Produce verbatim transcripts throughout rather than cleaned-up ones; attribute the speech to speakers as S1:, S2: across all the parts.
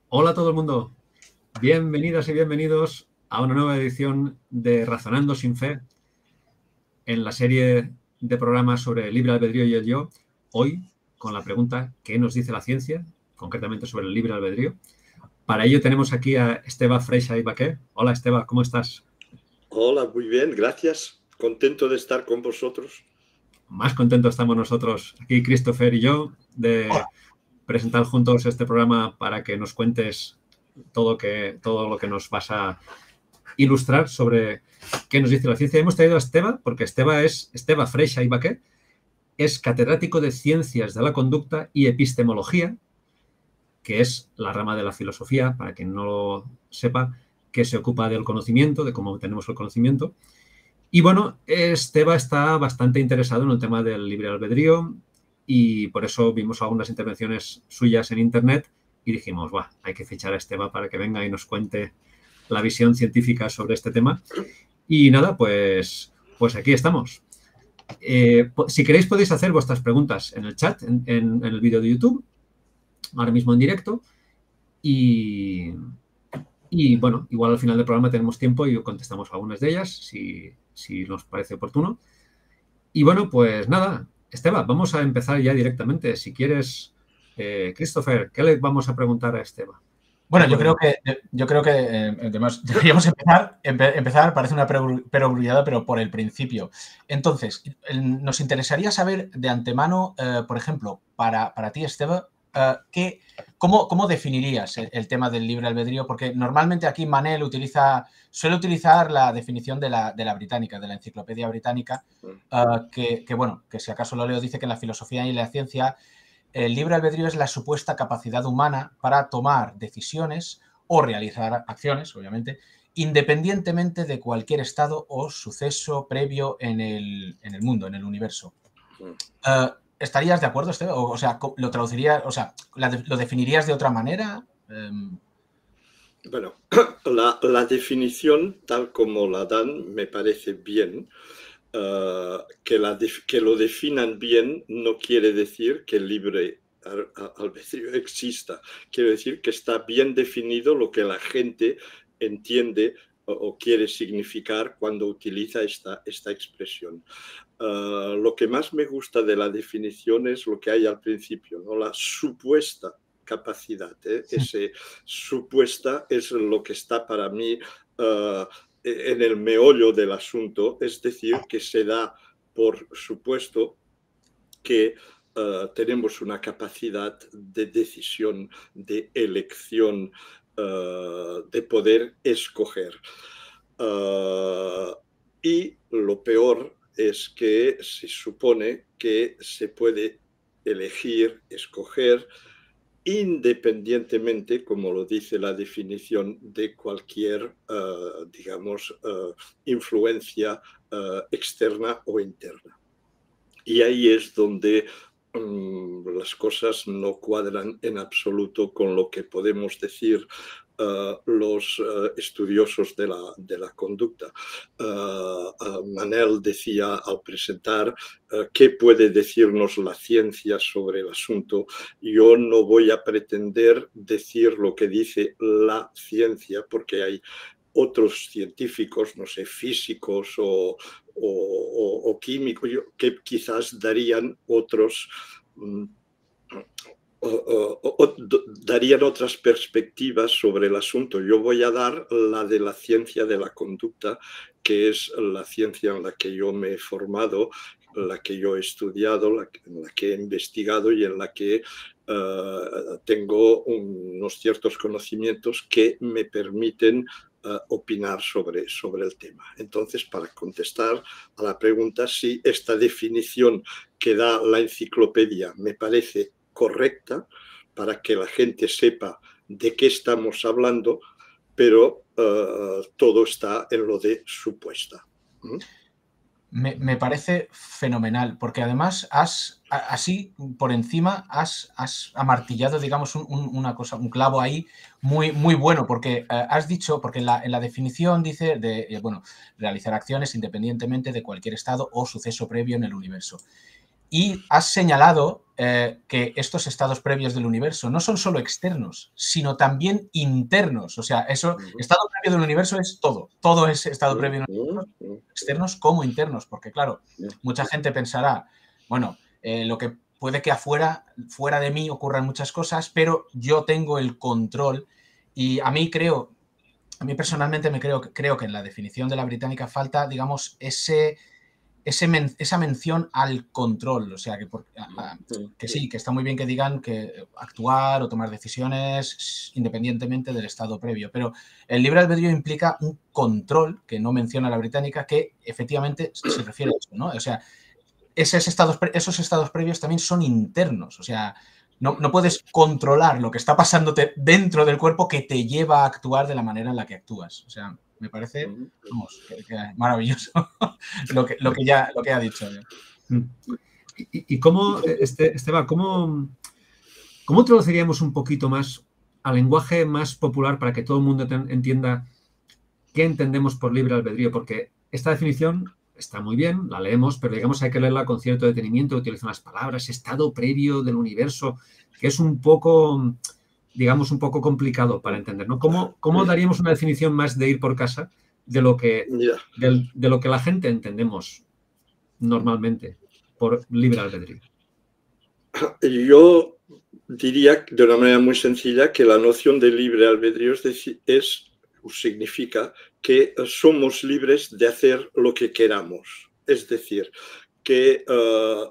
S1: Hola a todo el mundo, bienvenidas y bienvenidos a una nueva edición de Razonando sin Fe, en la serie de programas sobre el libre albedrío y el yo, hoy con la pregunta ¿qué nos dice la ciencia? Concretamente sobre el libre albedrío. Para ello tenemos aquí a Esteba Freixa y Baqué. Hola Esteba, ¿cómo estás?
S2: Hola, muy bien, gracias. Contento de estar con vosotros.
S1: Más contentos estamos nosotros, aquí Christopher y yo, de
S3: Hola.
S1: presentar juntos este programa para que nos cuentes todo, que, todo lo que nos vas a ilustrar sobre qué nos dice la ciencia. Hemos traído a Esteba, porque Esteba es Esteba Freixa y Baqué, es catedrático de Ciencias de la Conducta y Epistemología, que es la rama de la filosofía, para quien no lo sepa, que se ocupa del conocimiento, de cómo tenemos el conocimiento. Y bueno, Esteba está bastante interesado en el tema del libre albedrío y por eso vimos algunas intervenciones suyas en internet y dijimos, va, hay que fichar a Esteba para que venga y nos cuente la visión científica sobre este tema. Y nada, pues, pues aquí estamos. Eh, si queréis podéis hacer vuestras preguntas en el chat, en, en, en el vídeo de YouTube, ahora mismo en directo. Y, y bueno, igual al final del programa tenemos tiempo y contestamos algunas de ellas, si, si nos parece oportuno. Y bueno, pues nada, Esteba, vamos a empezar ya directamente. Si quieres, eh, Christopher, ¿qué le vamos a preguntar a Esteba?
S3: Bueno, yo creo que, yo creo que eh, además, deberíamos empezar, empe, empezar, parece una perogrullada, pero por el principio. Entonces, nos interesaría saber de antemano, eh, por ejemplo, para, para ti, Esteba, eh, ¿qué, cómo, ¿cómo definirías el, el tema del libre albedrío? Porque normalmente aquí Manel utiliza, suele utilizar la definición de la, de la británica, de la enciclopedia británica, eh, que, que, bueno, que si acaso lo leo, dice que en la filosofía y la ciencia el libre albedrío es la supuesta capacidad humana para tomar decisiones o realizar acciones, obviamente, independientemente de cualquier estado o suceso previo en el, en el mundo, en el universo. Uh, ¿Estarías de acuerdo, Esteve? O, o sea, ¿lo traducirías, o sea, lo definirías de otra manera? Um...
S2: Bueno, la, la definición, tal como la dan, me parece bien. Uh, que, la que lo definan bien no quiere decir que el libre albedrío exista. Quiere decir que está bien definido lo que la gente entiende o, o quiere significar cuando utiliza esta, esta expresión. Uh, lo que más me gusta de la definición es lo que hay al principio, ¿no? La supuesta capacidad. ¿eh? Sí. Ese supuesta es lo que está para mí uh, en el meollo del asunto, es decir, que se da por supuesto que uh, tenemos una capacidad de decisión, de elección, uh, de poder escoger. Uh, y lo peor es que se supone que se puede elegir, escoger, independientemente, como lo dice la definición, de cualquier, uh, digamos, uh, influencia uh, externa o interna. Y ahí es donde um, las cosas no cuadran en absoluto con lo que podemos decir Uh, los uh, estudiosos de la, de la conducta. Uh, uh, Manel decía al presentar uh, qué puede decirnos la ciencia sobre el asunto. Yo no voy a pretender decir lo que dice la ciencia, porque hay otros científicos, no sé, físicos o, o, o, o químicos, que quizás darían otros... Um, O, o, o, darían otras perspectivas sobre el asunto. Yo voy a dar la de la ciencia de la conducta, que es la ciencia en la que yo me he formado, la que yo he estudiado, la que, en la que he investigado y en la que uh, tengo unos ciertos conocimientos que me permiten uh, opinar sobre, sobre el tema. Entonces, para contestar a la pregunta, si esta definición que da la enciclopedia me parece correcta para que la gente sepa de qué estamos hablando, pero uh, todo está en lo de supuesta. ¿Mm?
S3: Me, me parece fenomenal, porque además has, así por encima, has, has amartillado, digamos, un, un, una cosa, un clavo ahí muy, muy bueno, porque eh, has dicho, porque en la, en la definición dice de, eh, bueno, realizar acciones independientemente de cualquier estado o suceso previo en el universo. Y has señalado eh, que estos estados previos del universo no son solo externos, sino también internos. O sea, eso, estado previo del universo es todo. Todo es estado previo del universo, externos como internos. Porque, claro, mucha gente pensará, bueno, eh, lo que puede que afuera, fuera de mí ocurran muchas cosas, pero yo tengo el control. Y a mí creo, a mí personalmente me creo, creo que en la definición de la británica falta, digamos, ese... Ese men, esa mención al control, o sea, que, por, a, que sí, que está muy bien que digan que actuar o tomar decisiones independientemente del estado previo, pero el libre albedrío implica un control que no menciona la británica, que efectivamente se refiere a eso, ¿no? O sea, esos estados, esos estados previos también son internos, o sea, no, no puedes controlar lo que está pasándote dentro del cuerpo que te lleva a actuar de la manera en la que actúas, o sea... Me parece, vamos, que, que maravilloso lo, que, lo, que ya, lo que ha dicho.
S1: ¿Y, y cómo, este, Esteban, cómo, cómo traduciríamos un poquito más al lenguaje más popular para que todo el mundo ten, entienda qué entendemos por libre albedrío? Porque esta definición está muy bien, la leemos, pero digamos hay que leerla con cierto detenimiento, utilizan las palabras, estado previo del universo, que es un poco... digamos, un poco complicado para entender, ¿no? ¿Cómo, cómo daríamos una definición más de ir por casa de lo que, de, de lo que la gente entendemos normalmente por libre albedrío?
S2: Yo diría de una manera muy sencilla que la noción de libre albedrío es, decir, es significa que somos libres de hacer lo que queramos. Es decir, que... Uh,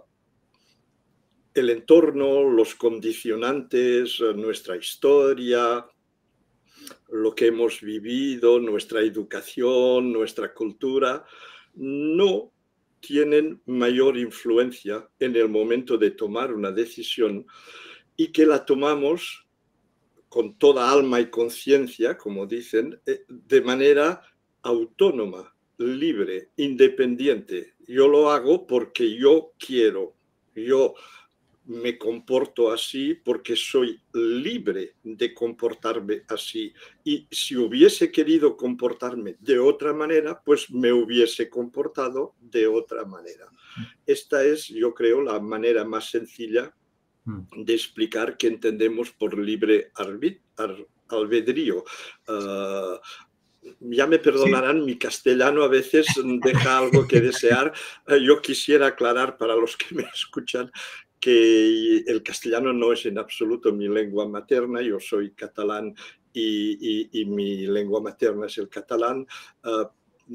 S2: el entorno, los condicionantes, nuestra historia, lo que hemos vivido, nuestra educación, nuestra cultura, no tienen mayor influencia en el momento de tomar una decisión y que la tomamos con toda alma y conciencia, como dicen, de manera autónoma, libre, independiente. Yo lo hago porque yo quiero, yo me comporto así porque soy libre de comportarme así. Y si hubiese querido comportarme de otra manera, pues me hubiese comportado de otra manera. Esta es, yo creo, la manera más sencilla de explicar qué entendemos por libre albedrío. Uh, Ya me perdonarán, sí. Mi castellano a veces deja algo que desear. Yo quisiera aclarar para los que me escuchan que el castellano no es en absoluto mi lengua materna. Yo soy catalán y, y, y mi lengua materna es el catalán. Uh,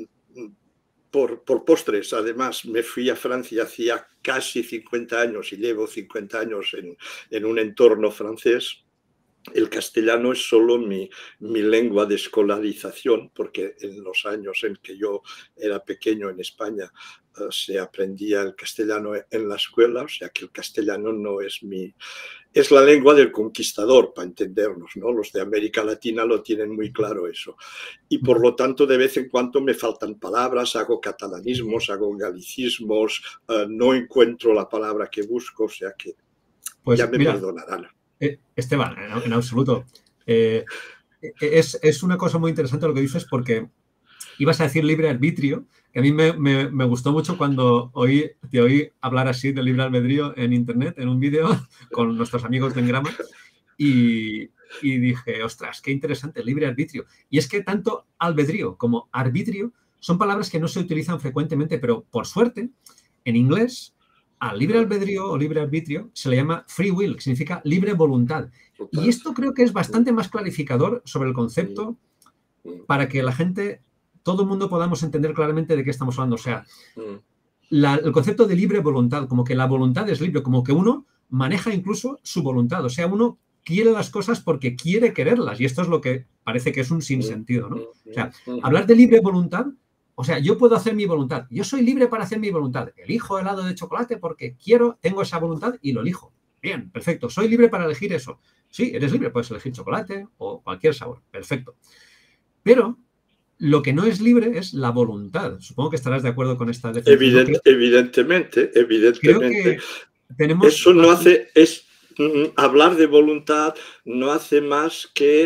S2: por, por postres, además, me fui a Francia hacía casi cincuenta años y llevo cincuenta años en, en un entorno francés. El castellano es solo mi, mi lengua de escolarización, porque en los años en que yo era pequeño en España uh, se aprendía el castellano en la escuela, o sea que el castellano no es mi... Es la lengua del conquistador, para entendernos, ¿no? Los de América Latina lo tienen muy claro eso. Y por lo tanto, de vez en cuando me faltan palabras, hago catalanismos, hago galicismos, uh, no encuentro la palabra que busco, o sea que pues, ya me mira. perdonarán.
S1: Eh, Esteban, en, en absoluto. Eh, es, es una cosa muy interesante lo que dices porque ibas a decir libre arbitrio, que a mí me, me, me gustó mucho cuando oí, te oí hablar así de libre albedrío en internet, en un vídeo con nuestros amigos de Engrama y, y dije, ostras, qué interesante, libre arbitrio. Y es que tanto albedrío como arbitrio son palabras que no se utilizan frecuentemente, pero por suerte, en inglés... Al libre albedrío o libre arbitrio se le llama free will, que significa libre voluntad. Y esto creo que es bastante más clarificador sobre el concepto para que la gente, todo el mundo podamos entender claramente de qué estamos hablando. O sea, la, el concepto de libre voluntad, como que la voluntad es libre, como que uno maneja incluso su voluntad. O sea, uno quiere las cosas porque quiere quererlas. Y esto es lo que parece que es un sinsentido, ¿no? O sea, hablar de libre voluntad... O sea, yo puedo hacer mi voluntad. Yo soy libre para hacer mi voluntad. Elijo helado de chocolate porque quiero, tengo esa voluntad y lo elijo. Bien, perfecto. Soy libre para elegir eso. Sí, eres libre. Puedes elegir chocolate o cualquier sabor. Perfecto. Pero lo que no es libre es la voluntad. Supongo que estarás de acuerdo con esta definición.
S2: Evident, creo, evidentemente, evidentemente.
S1: Tenemos
S2: eso no hace... Es, hablar de voluntad no hace más que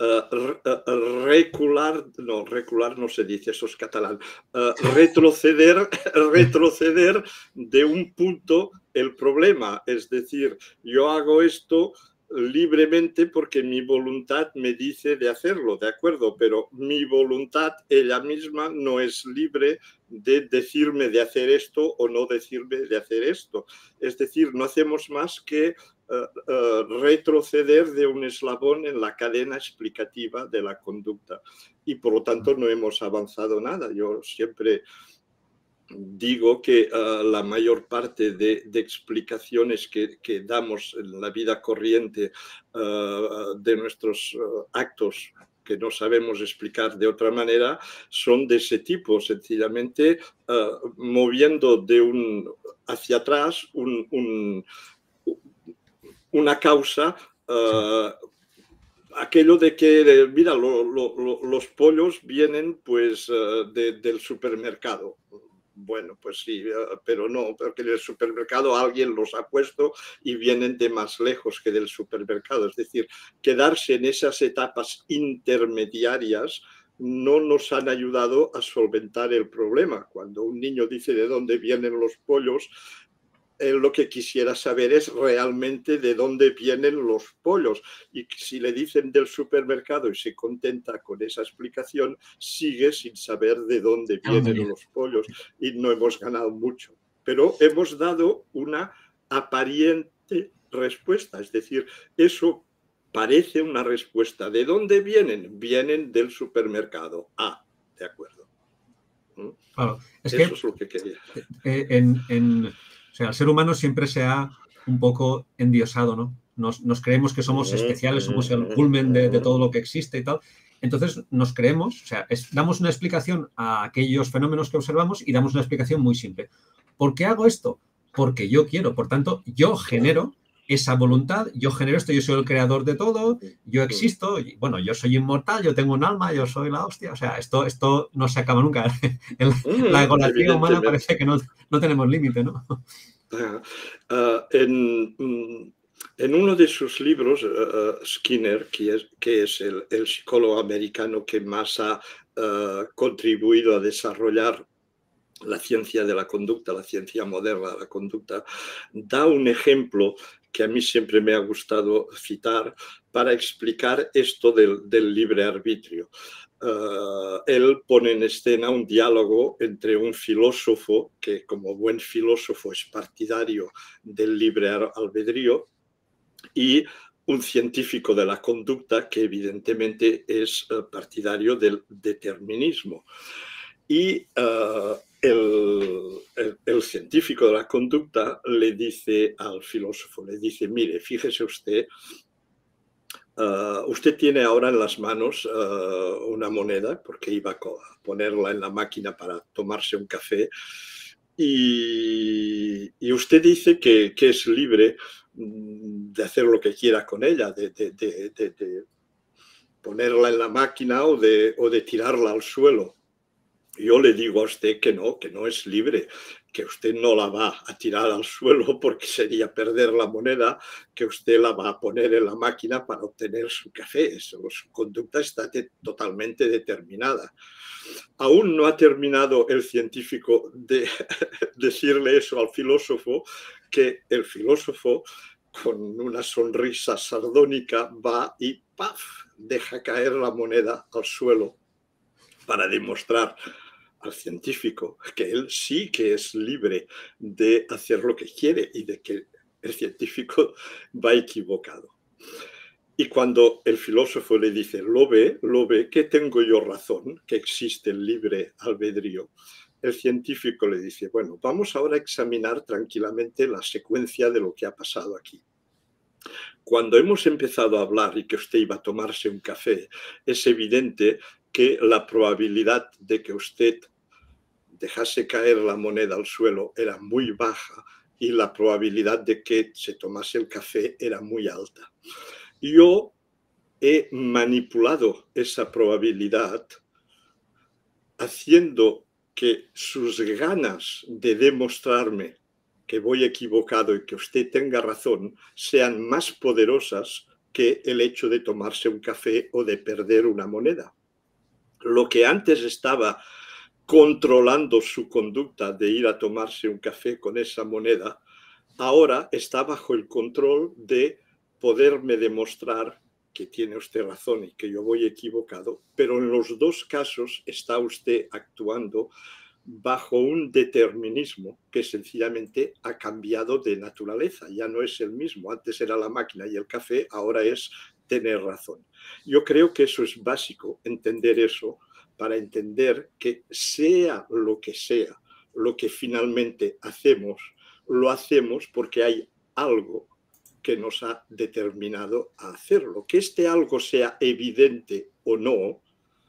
S2: uh, recular, no, recular no se dice, eso es catalán, uh, retroceder, retroceder de un punto el problema. Es decir, yo hago esto libremente porque mi voluntad me dice de hacerlo, ¿de acuerdo? Pero mi voluntad ella misma no es libre de decirme de hacer esto o no decirme de hacer esto. Es decir, no hacemos más que uh, uh, retroceder de un eslabón en la cadena explicativa de la conducta y por lo tanto no hemos avanzado nada. Yo siempre digo que uh, la mayor parte de, de explicaciones que, que damos en la vida corriente uh, de nuestros uh, actos que no sabemos explicar de otra manera son de ese tipo, sencillamente uh, moviendo de un hacia atrás un, un, una causa. Uh, sí. Aquello de que, mira, lo, lo, lo, los pollos vienen pues uh, de, del supermercado. Bueno, pues sí, pero no, porque en el supermercado alguien los ha puesto y vienen de más lejos que del supermercado. Es decir, quedarse en esas etapas intermediarias no nos han ayudado a solventar el problema. Cuando un niño dice de dónde vienen los pollos, él lo que quisiera saber es realmente de dónde vienen los pollos. Y si le dicen del supermercado y se contenta con esa explicación, sigue sin saber de dónde vienen los pollos y no hemos ganado mucho. Pero hemos dado una aparente respuesta, es decir, eso parece una respuesta. ¿De dónde vienen? Vienen del supermercado. Ah, de acuerdo.
S1: Claro, es
S2: eso
S1: que,
S2: es lo que quería.
S1: En, en, o sea, el ser humano siempre se ha un poco endiosado, ¿no? Nos, nos creemos que somos especiales, somos el culmen de, de todo lo que existe y tal. Entonces nos creemos, o sea, es, damos una explicación a aquellos fenómenos que observamos y damos una explicación muy simple. ¿Por qué hago esto? Porque yo quiero. Por tanto, yo genero esa voluntad, yo genero esto, yo soy el creador de todo, yo existo, y, bueno, yo soy inmortal, yo tengo un alma, yo soy la hostia. O sea, esto, esto no se acaba nunca. En la egolatría humana parece que no, no tenemos límite, ¿no?
S2: Uh, en, en uno de sus libros, uh, Skinner, que es, que es el, el psicólogo americano que más ha uh, contribuido a desarrollar la ciencia de la conducta, la ciencia moderna de la conducta, da un ejemplo que a mí siempre me ha gustado citar para explicar esto del, del libre arbitrio. Uh, él pone en escena un diálogo entre un filósofo que, como buen filósofo, es partidario del libre albedrío y un científico de la conducta que evidentemente es uh, partidario del determinismo. Y uh, el, el, el científico de la conducta le dice al filósofo, le dice, mire, fíjese usted, Uh, usted tiene ahora en las manos uh, una moneda, porque iba a ponerla en la máquina para tomarse un café, y, y usted dice que, que es libre de hacer lo que quiera con ella, de, de, de, de, de ponerla en la máquina o de, o de tirarla al suelo. Yo le digo a usted que no, que no es libre, que usted no la va a tirar al suelo porque sería perder la moneda, que usted la va a poner en la máquina para obtener su café. Eso, su conducta está de, totalmente determinada. Aún no ha terminado el científico de decirle eso al filósofo, que el filósofo, con una sonrisa sardónica, va y ¡paf!, deja caer la moneda al suelo para demostrar al científico que él sí que es libre de hacer lo que quiere y de que el científico va equivocado. Y cuando el filósofo le dice, lo ve, lo ve, que tengo yo razón, que existe el libre albedrío, el científico le dice, bueno, vamos ahora a examinar tranquilamente la secuencia de lo que ha pasado aquí. Cuando hemos empezado a hablar y que usted iba a tomarse un café, es evidente que la probabilidad de que usted dejase caer la moneda al suelo era muy baja y la probabilidad de que se tomase el café era muy alta. Yo he manipulado esa probabilidad haciendo que sus ganas de demostrarme que voy equivocado y que usted tenga razón sean más poderosas que el hecho de tomarse un café o de perder una moneda. Lo que antes estaba controlando su conducta de ir a tomarse un café con esa moneda, ahora está bajo el control de poderme demostrar que tiene usted razón y que yo voy equivocado, pero en los dos casos está usted actuando bajo un determinismo que sencillamente ha cambiado de naturaleza, ya no es el mismo. Antes era la máquina y el café, ahora es tener razón. Yo creo que eso es básico, entender eso, para entender que sea lo que sea, lo que finalmente hacemos, lo hacemos porque hay algo que nos ha determinado a hacerlo. Que este algo sea evidente o no,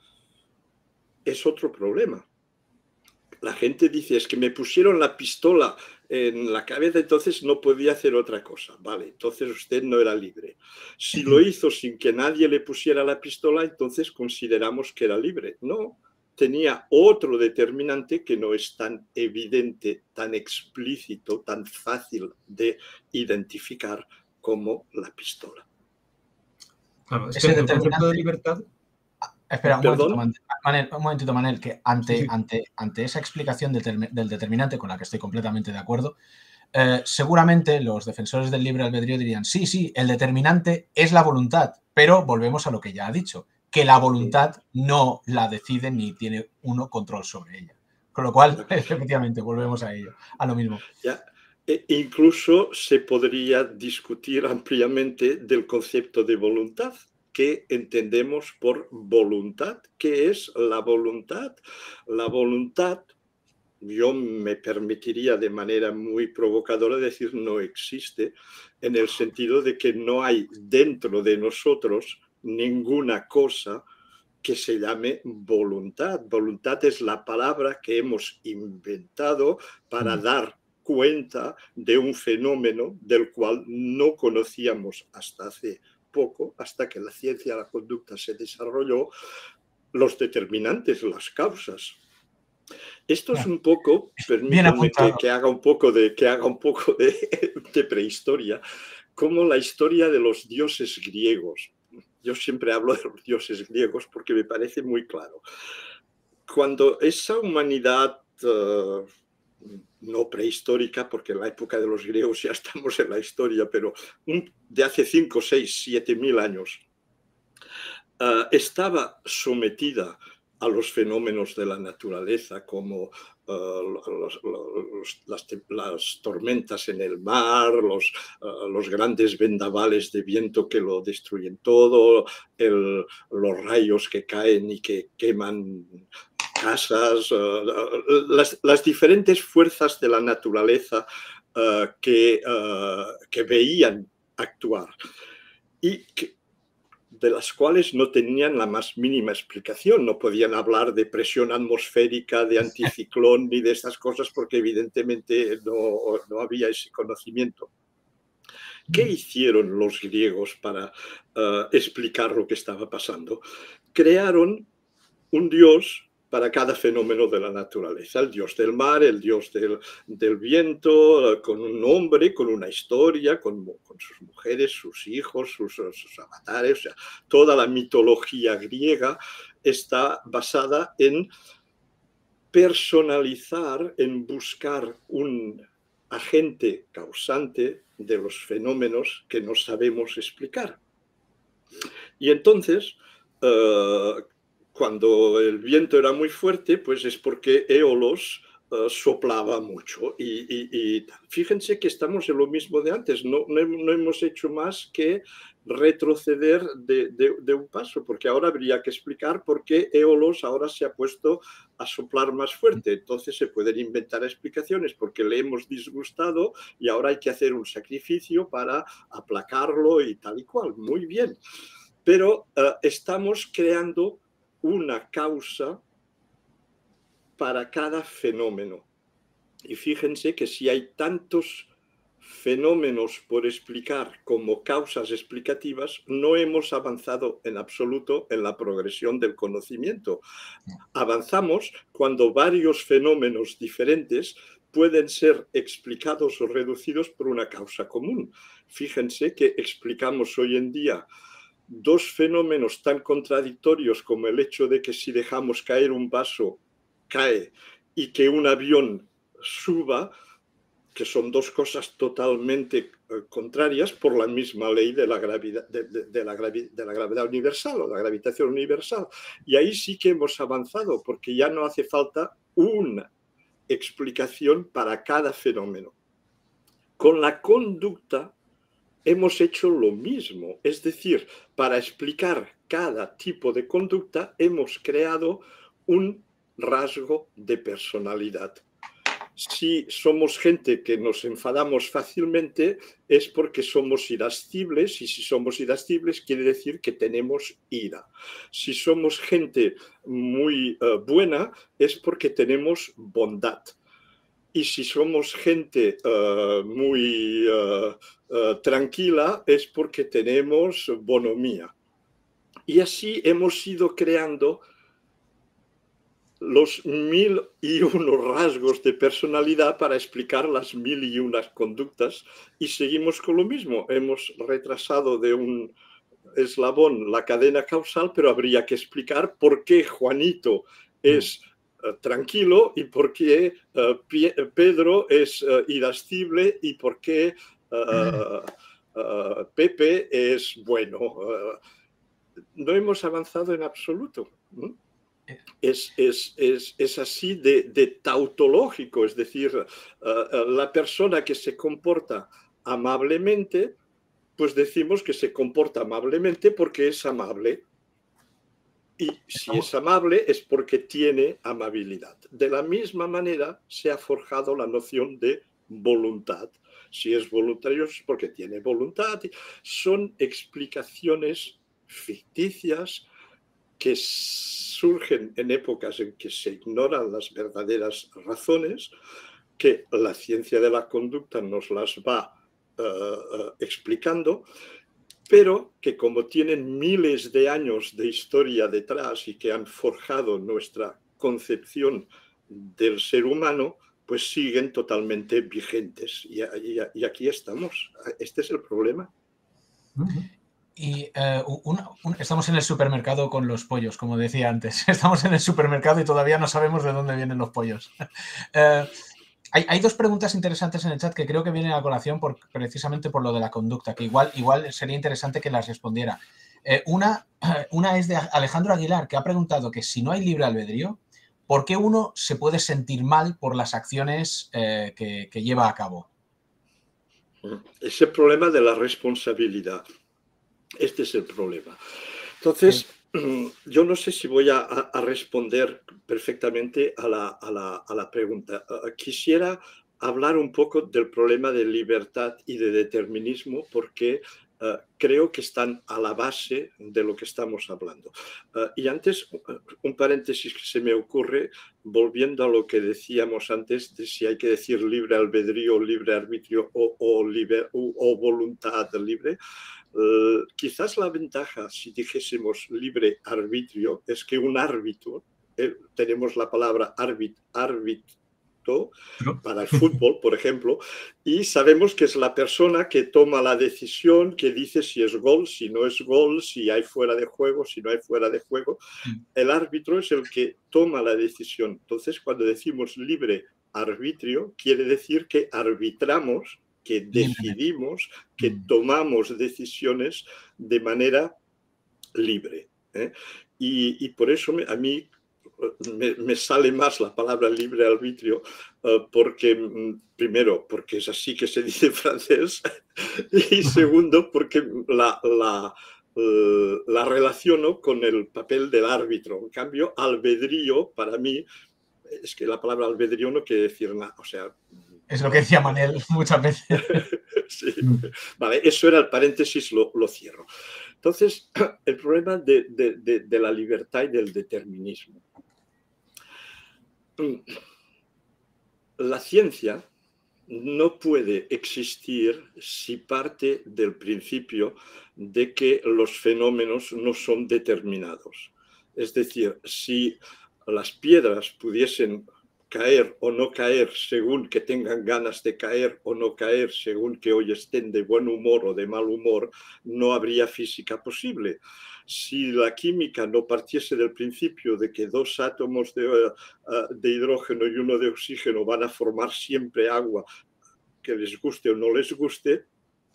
S2: es otro problema. La gente dice, es que me pusieron la pistola en la cabeza, entonces no podía hacer otra cosa. Vale, entonces usted no era libre. Si lo hizo sin que nadie le pusiera la pistola, entonces consideramos que era libre. No, tenía otro determinante que no es tan evidente, tan explícito, tan fácil de identificar como la pistola.
S1: Claro, es
S3: Ese
S1: que el concepto
S3: determinante-
S1: de libertad...
S3: Espera, un
S2: ¿Perdón?
S3: momentito, Manel, un momentito, Manel, que ante,
S1: Sí, sí.
S3: ante, ante esa explicación determi- del determinante, con la que estoy completamente de acuerdo, eh, seguramente los defensores del libre albedrío dirían, sí, sí, el determinante es la voluntad, pero volvemos a lo que ya ha dicho, que la voluntad no la decide ni tiene uno control sobre ella. Con lo cual, efectivamente, volvemos a ello, a lo mismo.
S2: Ya, e incluso se podría discutir ampliamente del concepto de voluntad. ¿Qué entendemos por voluntad? ¿Qué es la voluntad? La voluntad, yo me permitiría de manera muy provocadora decir no existe, en el sentido de que no hay dentro de nosotros ninguna cosa que se llame voluntad. Voluntad es la palabra que hemos inventado para dar cuenta de un fenómeno del cual no conocíamos hasta hace poco, hasta que la ciencia de la conducta se desarrolló, los determinantes, las causas. Esto es un poco, permítanme que, que haga un poco de, que haga un poco de, de prehistoria, como la historia de los dioses griegos. Yo siempre hablo de los dioses griegos porque me parece muy claro. Cuando esa humanidad uh, no prehistórica, porque en la época de los griegos ya estamos en la historia, pero de hace cinco, seis, siete mil años, uh, estaba sometida a los fenómenos de la naturaleza, como uh, los, los, las, las tormentas en el mar, los, uh, los grandes vendavales de viento que lo destruyen todo, el, los rayos que caen y que queman casas, uh, las, las diferentes fuerzas de la naturaleza uh, que, uh, que veían actuar y que, de las cuales no tenían la más mínima explicación. No podían hablar de presión atmosférica, de anticiclón, ni de estas cosas, porque evidentemente no, no había ese conocimiento. ¿Qué hicieron los griegos para uh, explicar lo que estaba pasando? Crearon un dios para cada fenómeno de la naturaleza. El dios del mar, el dios del, del viento, con un nombre, con una historia, con, con sus mujeres, sus hijos, sus, sus avatares. O sea, toda la mitología griega está basada en personalizar, en buscar un agente causante de los fenómenos que no sabemos explicar. Y entonces, uh, cuando el viento era muy fuerte, pues es porque Éolos uh, soplaba mucho. Y, y, y fíjense que estamos en lo mismo de antes, no, no, no hemos hecho más que retroceder de, de, de un paso, porque ahora habría que explicar por qué Éolos ahora se ha puesto a soplar más fuerte. Entonces se pueden inventar explicaciones, porque le hemos disgustado y ahora hay que hacer un sacrificio para aplacarlo y tal y cual. Muy bien. Pero uh, estamos creando una causa para cada fenómeno. Y fíjense que si hay tantos fenómenos por explicar como causas explicativas, no hemos avanzado en absoluto en la progresión del conocimiento. Avanzamos cuando varios fenómenos diferentes pueden ser explicados o reducidos por una causa común. Fíjense que explicamos hoy en día dos fenómenos tan contradictorios como el hecho de que si dejamos caer un vaso, cae, y que un avión suba, que son dos cosas totalmente contrarias por la misma ley de la gravedad, de, de, de, la gravi, de la gravedad universal o la gravitación universal. Y ahí sí que hemos avanzado, porque ya no hace falta una explicación para cada fenómeno. Con la conducta hemos hecho lo mismo, es decir, para explicar cada tipo de conducta hemos creado un rasgo de personalidad. Si somos gente que nos enfadamos fácilmente es porque somos irascibles, y si somos irascibles quiere decir que tenemos ira. Si somos gente muy uh, buena es porque tenemos bondad. Y si somos gente uh, muy uh, uh, tranquila es porque tenemos bonomía. Y así hemos ido creando los mil y unos rasgos de personalidad para explicar las mil y unas conductas, y seguimos con lo mismo. Hemos retrasado de un eslabón la cadena causal, pero habría que explicar por qué Juanito es uh, tranquilo y por qué uh, Pedro es uh, irascible y por qué uh, uh, Pepe es bueno. Uh, no hemos avanzado en absoluto. ¿no? Es, es, es, es así de, de tautológico, es decir, uh, la persona que se comporta amablemente, pues decimos que se comporta amablemente porque es amable. Y si es amable es porque tiene amabilidad. De la misma manera se ha forjado la noción de voluntad. Si es voluntario es porque tiene voluntad. Son explicaciones ficticias que surgen en épocas en que se ignoran las verdaderas razones, que la ciencia de la conducta nos las va uh, uh, explicando, pero que como tienen miles de años de historia detrás y que han forjado nuestra concepción del ser humano, pues siguen totalmente vigentes. Y, y, y aquí estamos. Este es el problema.
S3: Uh-huh. Y eh, una, un, estamos en el supermercado con los pollos, como decía antes. Estamos en el supermercado y todavía no sabemos de dónde vienen los pollos. eh, hay, hay dos preguntas interesantes en el chat que creo que vienen a colación por, precisamente por lo de la conducta, que igual, igual sería interesante que las respondiera. Eh, una, una es de Alejandro Aguilar, que ha preguntado que si no hay libre albedrío, ¿por qué uno se puede sentir mal por las acciones eh, que, que lleva a cabo?
S2: Ese problema de la responsabilidad. Este es el problema. Entonces, sí. Yo no sé si voy a, a responder perfectamente a la, a la, a la pregunta. Uh, quisiera hablar un poco del problema de libertad y de determinismo porque uh, creo que están a la base de lo que estamos hablando. Uh, y antes, un paréntesis que se me ocurre, volviendo a lo que decíamos antes de si hay que decir libre albedrío, libre arbitrio o, o, liber, o, o voluntad libre. Uh, quizás la ventaja, si dijésemos libre arbitrio, es que un árbitro, eh, tenemos la palabra árbit, árbitro para el fútbol, por ejemplo, y sabemos que es la persona que toma la decisión, que dice si es gol, si no es gol, si hay fuera de juego, si no hay fuera de juego. El árbitro es el que toma la decisión. Entonces, cuando decimos libre arbitrio, quiere decir que arbitramos, que decidimos, que tomamos decisiones de manera libre. ¿eh? Y, y por eso me, a mí me, me sale más la palabra libre arbitrio, uh, porque, primero, porque es así que se dice en francés, y segundo, porque la, la, uh, la relaciono con el papel del árbitro. En cambio, albedrío, para mí, es que la palabra albedrío no quiere decir nada, o sea...
S3: Es lo que decía Manel muchas veces.
S2: Sí. Vale, eso era el paréntesis, lo, lo cierro. Entonces, el problema de, de, de, de la libertad y del determinismo. La ciencia no puede existir si parte del principio de que los fenómenos no son determinados. Es decir, si las piedras pudiesen caer o no caer según que tengan ganas de caer o no caer según que hoy estén de buen humor o de mal humor, no habría física posible. Si la química no partiese del principio de que dos átomos de, uh, de hidrógeno y uno de oxígeno van a formar siempre agua, que les guste o no les guste,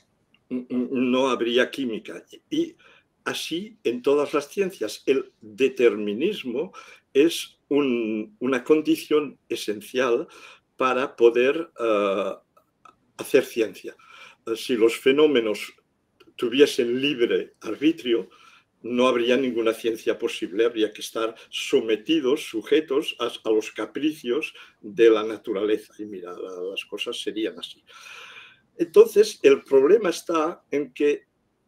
S2: no habría química. Y así en todas las ciencias, el determinismo es un, una condición esencial para poder uh, hacer ciencia. Uh, si los fenómenos tuviesen libre arbitrio, no habría ninguna ciencia posible, habría que estar sometidos, sujetos a, a los capricios de la naturaleza. Y mira, la, las cosas serían así. Entonces, el problema está en que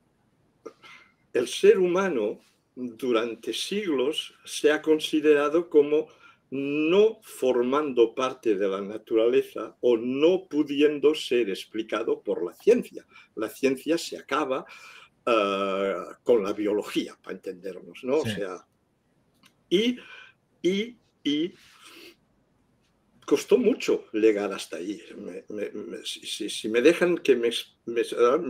S2: el ser humano durante siglos se ha considerado como no formando parte de la naturaleza o no pudiendo ser explicado por la ciencia. La ciencia se acaba uh, con la biología, para entendernos, ¿no? Sí. O sea, y, y, y costó mucho llegar hasta ahí. Me, me, me, si, si me dejan que me... me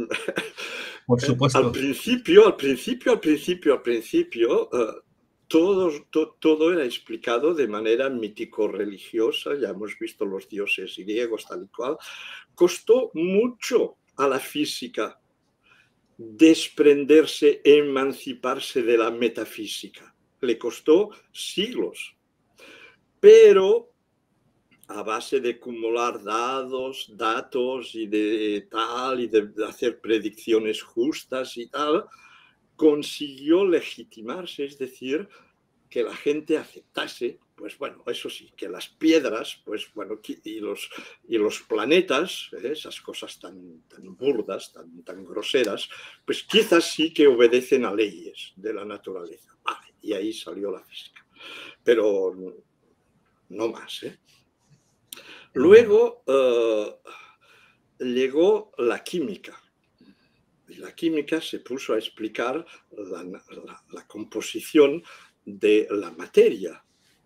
S1: Por supuesto.
S2: Al principio, al principio, al principio, al principio, uh, todo, to, todo era explicado de manera mítico-religiosa. Ya hemos visto los dioses griegos, tal y cual. Costó mucho a la física desprenderse, emanciparse de la metafísica. Le costó siglos. Pero a base de acumular dados, datos y de tal, y de hacer predicciones justas y tal, consiguió legitimarse, es decir, que la gente aceptase, pues bueno, eso sí, que las piedras, pues bueno, y los, y los planetas, ¿eh? Esas cosas tan, tan burdas, tan, tan groseras, pues quizás sí que obedecen a leyes de la naturaleza. Vale, y ahí salió la física. Pero no más, ¿eh? Luego uh, llegó la química. Y la química se puso a explicar la, la, la composición de la materia.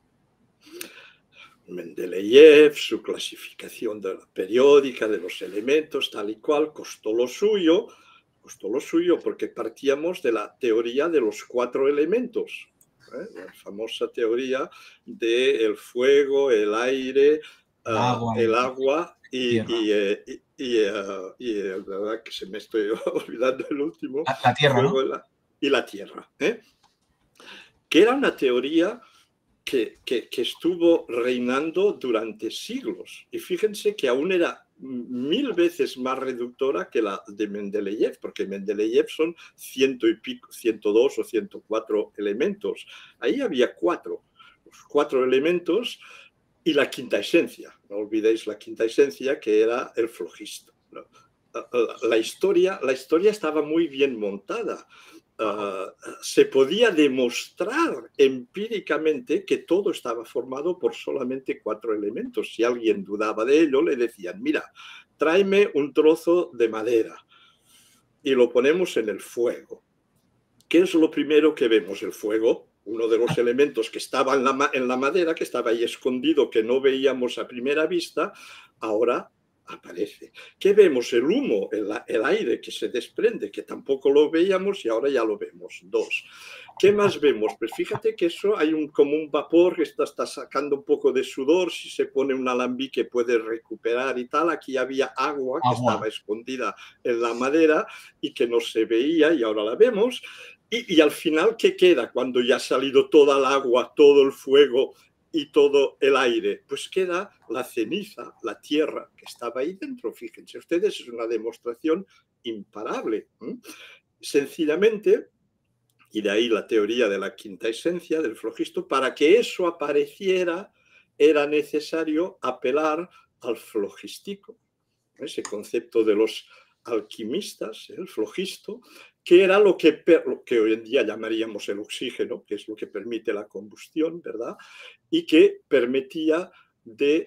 S2: Mendeleev, su clasificación de la periódica de los elementos, tal y cual, costó lo suyo, costó lo suyo porque partíamos de la teoría de los cuatro elementos, ¿eh? La famosa teoría del fuego, el aire, uh, agua, el agua y, y, y, y, uh, y uh, verdad que se me estoy olvidando el último,
S3: la, la tierra,
S2: fuego,
S3: ¿no?
S2: la, y la tierra, ¿eh? Que era una teoría que, que, que estuvo reinando durante siglos. Y fíjense que aún era mil veces más reductora que la de Mendeleev, porque Mendeleev son ciento y pico, ciento dos o ciento cuatro elementos. Ahí había cuatro, los cuatro elementos y la quinta esencia. No olvidéis la quinta esencia, que era el flogisto, ¿no? La historia, la historia estaba muy bien montada. Uh, se podía demostrar empíricamente que todo estaba formado por solamente cuatro elementos. Si alguien dudaba de ello, le decían, mira, tráeme un trozo de madera y lo ponemos en el fuego. ¿Qué es lo primero que vemos? El fuego, uno de los elementos que estaba en la, en la madera, que estaba ahí escondido, que no veíamos a primera vista, ahora aparece. ¿Qué vemos? El humo, el, el aire que se desprende, que tampoco lo veíamos y ahora ya lo vemos. Dos. ¿Qué más vemos? Pues fíjate que eso hay un, como un vapor que está, está sacando un poco de sudor, si se pone un alambique puede recuperar y tal. Aquí había agua que agua. estaba escondida en la madera y que no se veía y ahora la vemos. Y, y al final, ¿qué queda cuando ya ha salido toda el agua, todo el fuego y todo el aire? Pues queda la ceniza, la tierra que estaba ahí dentro. Fíjense ustedes, es una demostración imparable. ¿eh? Sencillamente, y de ahí la teoría de la quinta esencia, del flogisto, para que eso apareciera era necesario apelar al flogistico, ese concepto de los alquimistas, el flogisto, que era lo que, lo que hoy en día llamaríamos el oxígeno, que es lo que permite la combustión, ¿verdad? Y que permitía de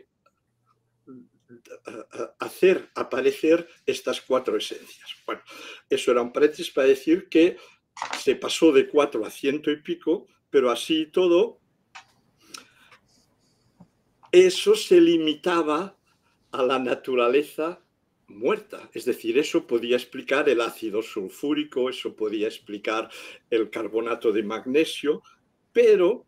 S2: hacer aparecer estas cuatro esencias. Bueno, eso era un paréntesis para decir que se pasó de cuatro a ciento y pico, pero así y todo, eso se limitaba a la naturaleza muerta. Es decir, eso podía explicar el ácido sulfúrico, eso podía explicar el carbonato de magnesio, pero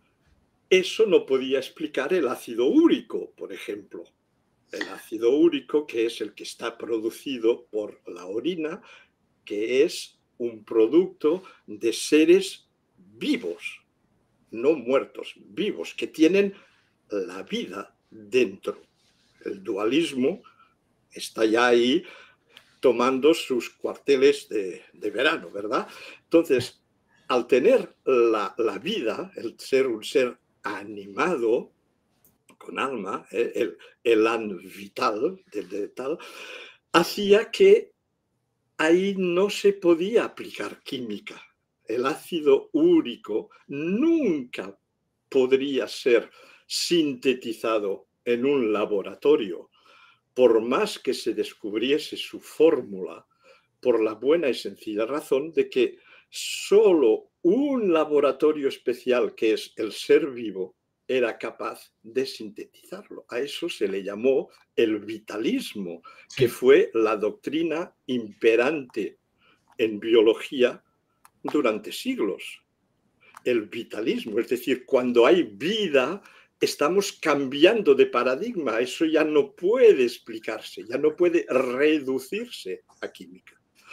S2: eso no podía explicar el ácido úrico, por ejemplo. El ácido úrico, que es el que está producido por la orina, que es un producto de seres vivos, no muertos, vivos, que tienen la vida dentro. El dualismo está ya ahí tomando sus cuarteles de, de verano, ¿verdad? Entonces, al tener la, la vida, el ser un ser animado, con alma, eh, el elan vital, de, de tal, hacía que ahí no se podía aplicar química. El ácido úrico nunca podría ser sintetizado en un laboratorio, por más que se descubriese su fórmula, por la buena y sencilla razón de que solo un laboratorio especial, que es el ser vivo, era capaz de sintetizarlo. A eso se le llamó el vitalismo, sí, que fue la doctrina imperante en biología durante siglos. El vitalismo, es decir, cuando hay vida, estamos cambiando de paradigma. Eso ya no puede explicarse, ya no puede reducirse a química.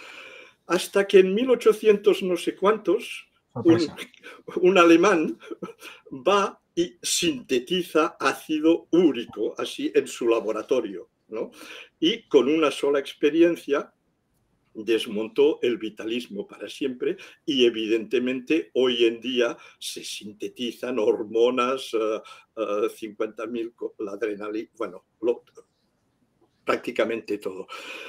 S2: Hasta que en mil ochocientos no sé cuántos, un, un alemán va y sintetiza ácido úrico, así en su laboratorio, ¿no? Y con una sola experiencia desmontó el vitalismo para siempre y evidentemente hoy en día se sintetizan hormonas, uh, uh, cincuenta mil, la adrenalina, bueno, lo, prácticamente todo.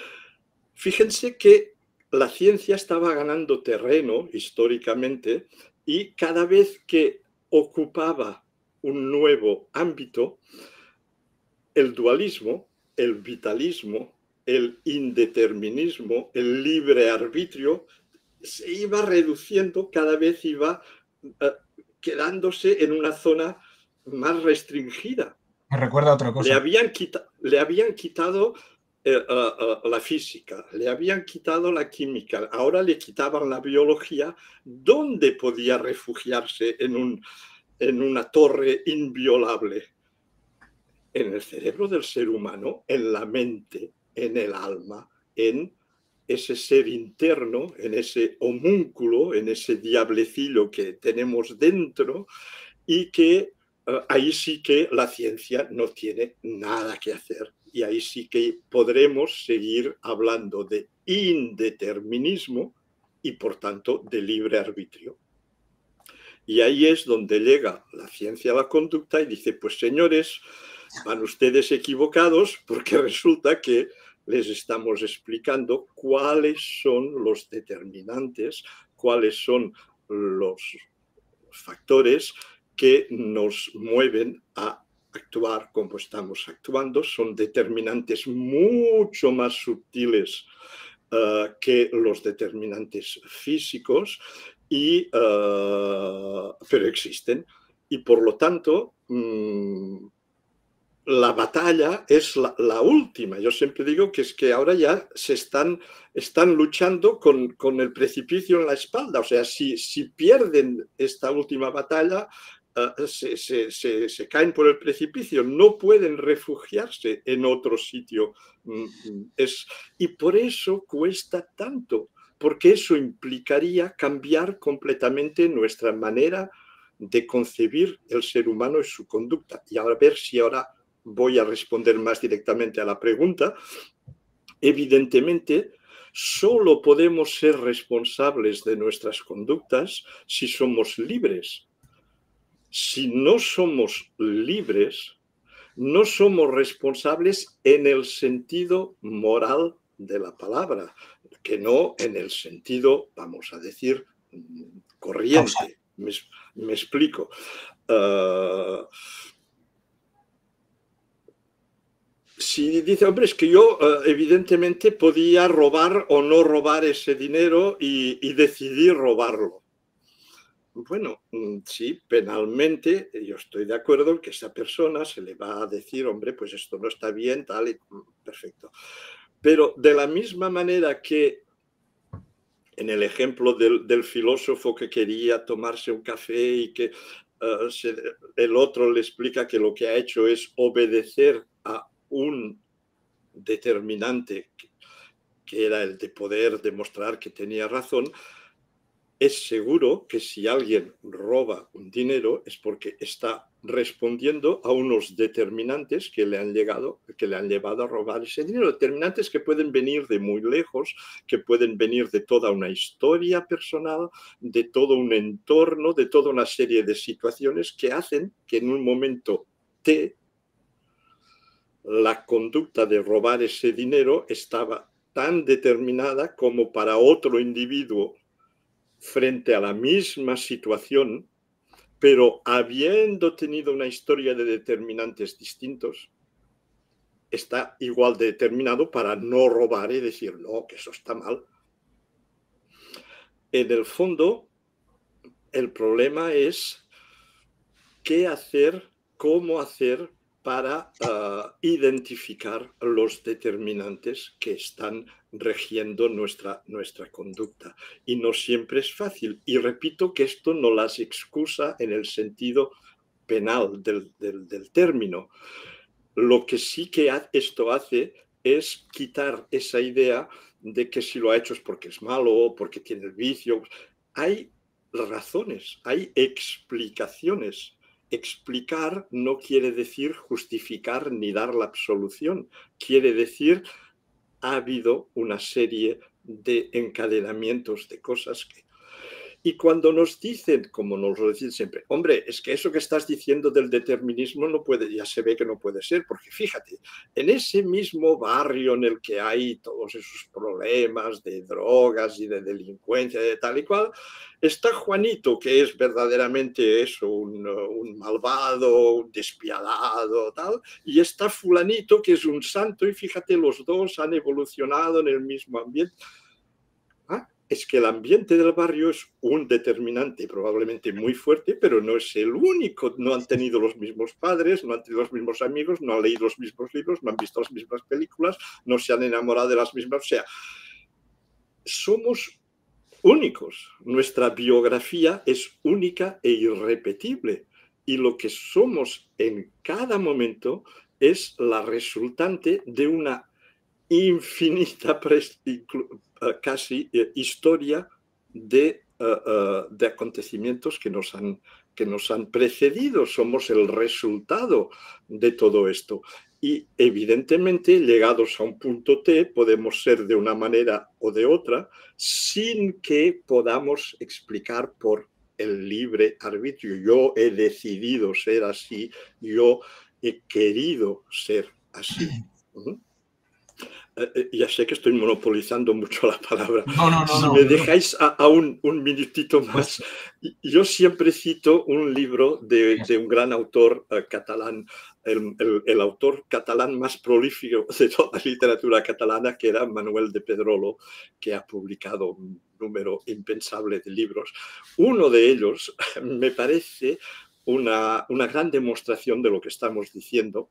S2: Fíjense que la ciencia estaba ganando terreno históricamente y cada vez que ocupaba un nuevo ámbito, el dualismo, el vitalismo, el indeterminismo, el libre arbitrio, se iba reduciendo, cada vez iba uh, quedándose en una zona más restringida.
S3: Me recuerda a otra cosa.
S2: Le habían, quita, le habían quitado eh, uh, uh, la física, le habían quitado la química, ahora le quitaban la biología. ¿Dónde podía refugiarse en, un, en una torre inviolable? En el cerebro del ser humano, en la mente, en el alma, en ese ser interno, en ese homúnculo, en ese diablecillo que tenemos dentro y que uh, ahí sí que la ciencia no tiene nada que hacer y ahí sí que podremos seguir hablando de indeterminismo y por tanto de libre arbitrio. Y ahí es donde llega la ciencia a la conducta y dice, pues señores, van ustedes equivocados porque resulta que les estamos explicando cuáles son los determinantes, cuáles son los factores que nos mueven a actuar como estamos actuando. Son determinantes mucho más sutiles uh, que los determinantes físicos, y, uh, pero existen. Y por lo tanto, mmm, la batalla es la, la última. Yo siempre digo que es que ahora ya se están, están luchando con, con el precipicio en la espalda. O sea, si, si pierden esta última batalla, uh, se, se, se, se caen por el precipicio. No pueden refugiarse en otro sitio. Es, y por eso cuesta tanto, porque eso implicaría cambiar completamente nuestra manera de concebir el ser humano y su conducta. Y ahora a ver si ahora voy a responder más directamente a la pregunta. Evidentemente, solo podemos ser responsables de nuestras conductas si somos libres. Si no somos libres, no somos responsables en el sentido moral de la palabra, que no en el sentido, vamos a decir, corriente. Me, me explico. Uh, Si dice, hombre, es que yo uh, evidentemente podía robar o no robar ese dinero y, y decidir robarlo. Bueno, sí, penalmente yo estoy de acuerdo en que esa persona se le va a decir, hombre, pues esto no está bien, tal, y perfecto. Pero de la misma manera que en el ejemplo del, del filósofo que quería tomarse un café y que uh, se, el otro le explica que lo que ha hecho es obedecer a un determinante que, que era el de poder demostrar que tenía razón, es seguro que si alguien roba un dinero es porque está respondiendo a unos determinantes que le han llegado, que le han llevado a robar ese dinero. Determinantes que pueden venir de muy lejos, que pueden venir de toda una historia personal, de todo un entorno, de toda una serie de situaciones que hacen que en un momento T la conducta de robar ese dinero estaba tan determinada como para otro individuo frente a la misma situación, pero habiendo tenido una historia de determinantes distintos, está igual de determinado para no robar y decir, no, que eso está mal. En el fondo, el problema es qué hacer, cómo hacer para uh, identificar los determinantes que están regiendo nuestra, nuestra conducta. Y no siempre es fácil. Y repito que esto no las excusa en el sentido penal del, del, del término. Lo que sí que esto hace es quitar esa idea de que si lo ha hecho es porque es malo, porque tiene el vicio. Hay razones, hay explicaciones. Explicar no quiere decir justificar ni dar la absolución. Quiere decir ha habido una serie de encadenamientos de cosas que... Y cuando nos dicen, como nos lo dicen siempre, hombre, es que eso que estás diciendo del determinismo no puede, ya se ve que no puede ser, porque fíjate, en ese mismo barrio en el que hay todos esos problemas de drogas y de delincuencia de tal y cual, está Juanito, que es verdaderamente eso, un, un malvado, un despiadado, tal, y está fulanito, que es un santo, y fíjate, los dos han evolucionado en el mismo ambiente. ¿Ah? Es que el ambiente del barrio es un determinante probablemente muy fuerte, pero no es el único. No han tenido los mismos padres, no han tenido los mismos amigos, no han leído los mismos libros, no han visto las mismas películas, no se han enamorado de las mismas. O sea, somos únicos. Nuestra biografía es única e irrepetible. Y lo que somos en cada momento es la resultante de una infinita, casi historia de, uh, uh, de acontecimientos que nos, han, que nos han precedido. Somos el resultado de todo esto. Y evidentemente, llegados a un punto T, podemos ser de una manera o de otra, sin que podamos explicar por el libre arbitrio. Yo he decidido ser así, yo he querido ser así. ¿Uh-huh? Eh, ya sé que estoy monopolizando mucho la palabra.
S3: No, no, no.
S2: Si
S3: no,
S2: me
S3: no.
S2: dejáis a, a un, un minutito más, yo siempre cito un libro de, de un gran autor uh, catalán, el, el, el autor catalán más prolífico de toda la literatura catalana, que era Manuel de Pedrolo, que ha publicado un número impensable de libros. Uno de ellos me parece una, una gran demostración de lo que estamos diciendo.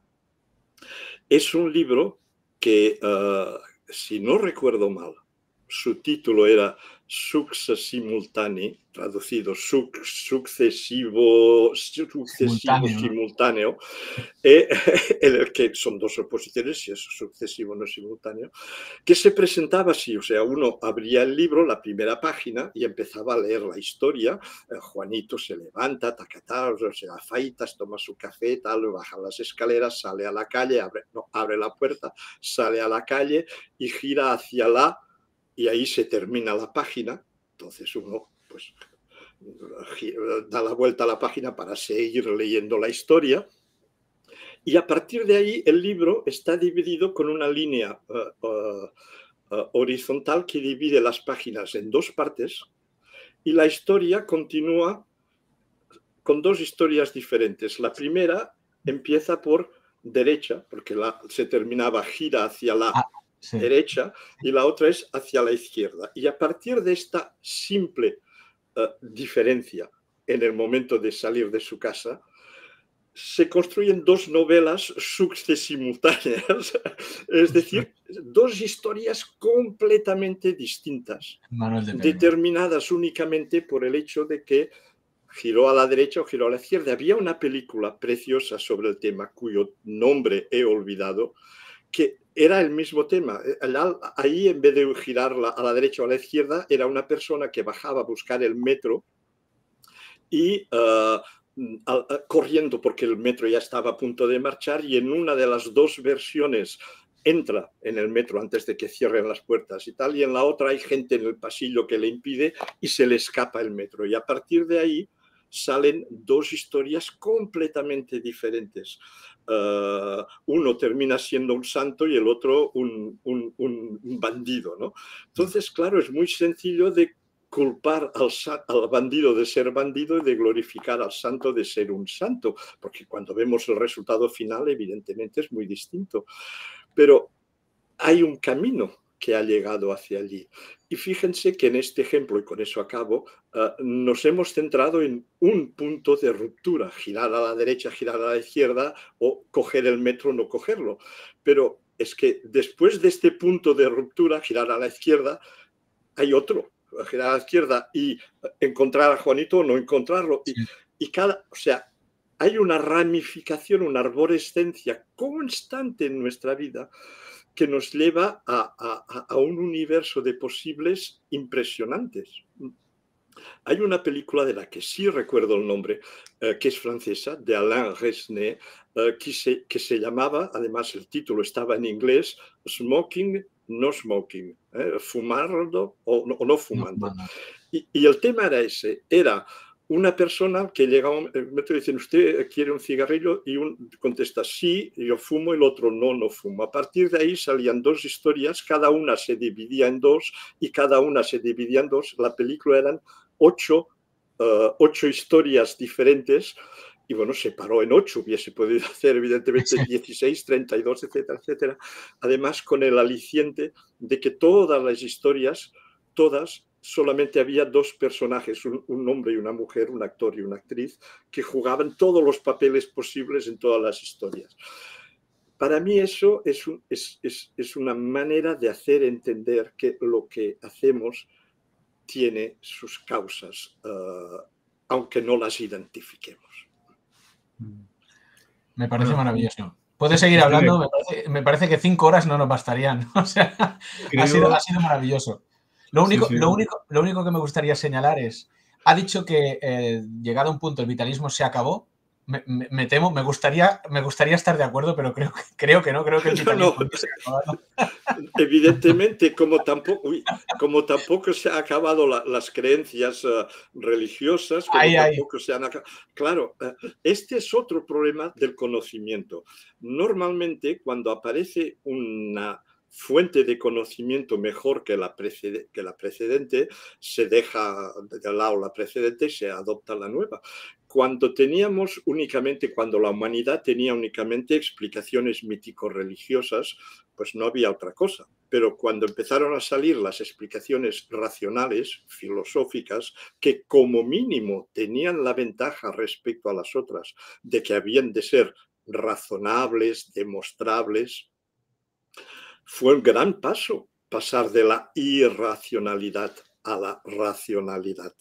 S2: Es un libro que, uh, si no recuerdo mal, su título era Succe Simultanei, traducido suc sucesivo, sucesivo simultáneo, simultáneo ¿no? eh, en el que son dos oposiciones, si es sucesivo no simultáneo, que se presentaba así, o sea, uno abría el libro, la primera página, y empezaba a leer la historia. eh, Juanito se levanta, tacatá, o sea, afeitas, toma su café, tal, baja las escaleras, sale a la calle, abre, no, abre la puerta, sale a la calle y gira hacia la... y ahí se termina la página. Entonces uno pues da la vuelta a la página para seguir leyendo la historia, y a partir de ahí el libro está dividido con una línea uh, uh, uh, horizontal que divide las páginas en dos partes, y la historia continúa con dos historias diferentes. La primera empieza por derecha, porque la, se terminaba, gira hacia la ah. Sí. derecha, y la otra es hacia la izquierda. Y a partir de esta simple uh, diferencia en el momento de salir de su casa, se construyen dos novelas succesimultáneas, es decir, dos historias completamente distintas, determinadas únicamente por el hecho de que giró a la derecha o giró a la izquierda. Había una película preciosa sobre el tema, cuyo nombre he olvidado, que era el mismo tema. Ahí, en vez de girar a la derecha o a la izquierda, era una persona que bajaba a buscar el metro y uh, corriendo porque el metro ya estaba a punto de marchar, y en una de las dos versiones entra en el metro antes de que cierren las puertas y tal, y en la otra hay gente en el pasillo que le impide y se le escapa el metro. Y a partir de ahí salen dos historias completamente diferentes. Uh, uno termina siendo un santo y el otro un, un, un bandido, ¿no? Entonces, claro, es muy sencillo de culpar al, al bandido de ser bandido y de glorificar al santo de ser un santo, porque cuando vemos el resultado final, evidentemente es muy distinto. Pero hay un camino que ha llegado hacia allí. Y fíjense que en este ejemplo, y con eso acabo, uh, nos hemos centrado en un punto de ruptura, girar a la derecha, girar a la izquierda, o coger el metro o no cogerlo. Pero es que después de este punto de ruptura, girar a la izquierda, hay otro, girar a la izquierda y encontrar a Juanito o no encontrarlo. Y, y cada, o sea, hay una ramificación, una arborescencia constante en nuestra vida que nos lleva a, a, a un universo de posibles impresionantes. Hay una película de la que sí recuerdo el nombre, eh, que es francesa, de Alain Resnais, eh, que, se, que se llamaba, además el título estaba en inglés, Smoking, No Smoking, eh, fumando o no, o no fumando. No, no. Y, y el tema era ese, era una persona que llega a un metro y dice, ¿usted quiere un cigarrillo? Y un contesta, sí, yo fumo, y el otro, no, no fumo. A partir de ahí salían dos historias, cada una se dividía en dos, y cada una se dividía en dos. La película eran ocho, uh, ocho historias diferentes, y bueno, se paró en ocho, hubiese podido hacer evidentemente dieciséis, treinta y dos, etcétera, etcétera. Además, con el aliciente de que todas las historias, todas, solamente había dos personajes, un, un hombre y una mujer, un actor y una actriz, que jugaban todos los papeles posibles en todas las historias. Para mí eso es, un, es, es, es una manera de hacer entender que lo que hacemos tiene sus causas, uh, aunque no las identifiquemos.
S3: Me parece bueno, maravilloso. Puedes seguir hablando, me parece, me parece que cinco horas no nos bastarían. O sea, creo... ha, sido, ha sido maravilloso. Lo único, sí, sí. Lo, único, lo único que me gustaría señalar es, ha dicho que eh, llegado a un punto el vitalismo se acabó. Me, me, me temo, me gustaría, me gustaría estar de acuerdo, pero creo, creo que no, creo que el vitalismo no, no. se ha acabado.
S2: Evidentemente, como tampoco, uy, como tampoco se han acabado la, las creencias uh, religiosas, como ay, tampoco ay. se han acabado. Claro, uh, este es otro problema del conocimiento. Normalmente, cuando aparece una fuente de conocimiento mejor que la, precede, que la precedente, se deja de lado la precedente y se adopta la nueva. Cuando teníamos únicamente, cuando la humanidad tenía únicamente explicaciones mítico-religiosas, pues no había otra cosa. Pero cuando empezaron a salir las explicaciones racionales, filosóficas, que como mínimo tenían la ventaja respecto a las otras, de que habían de ser razonables, demostrables, fue un gran paso pasar de la irracionalidad a la racionalidad.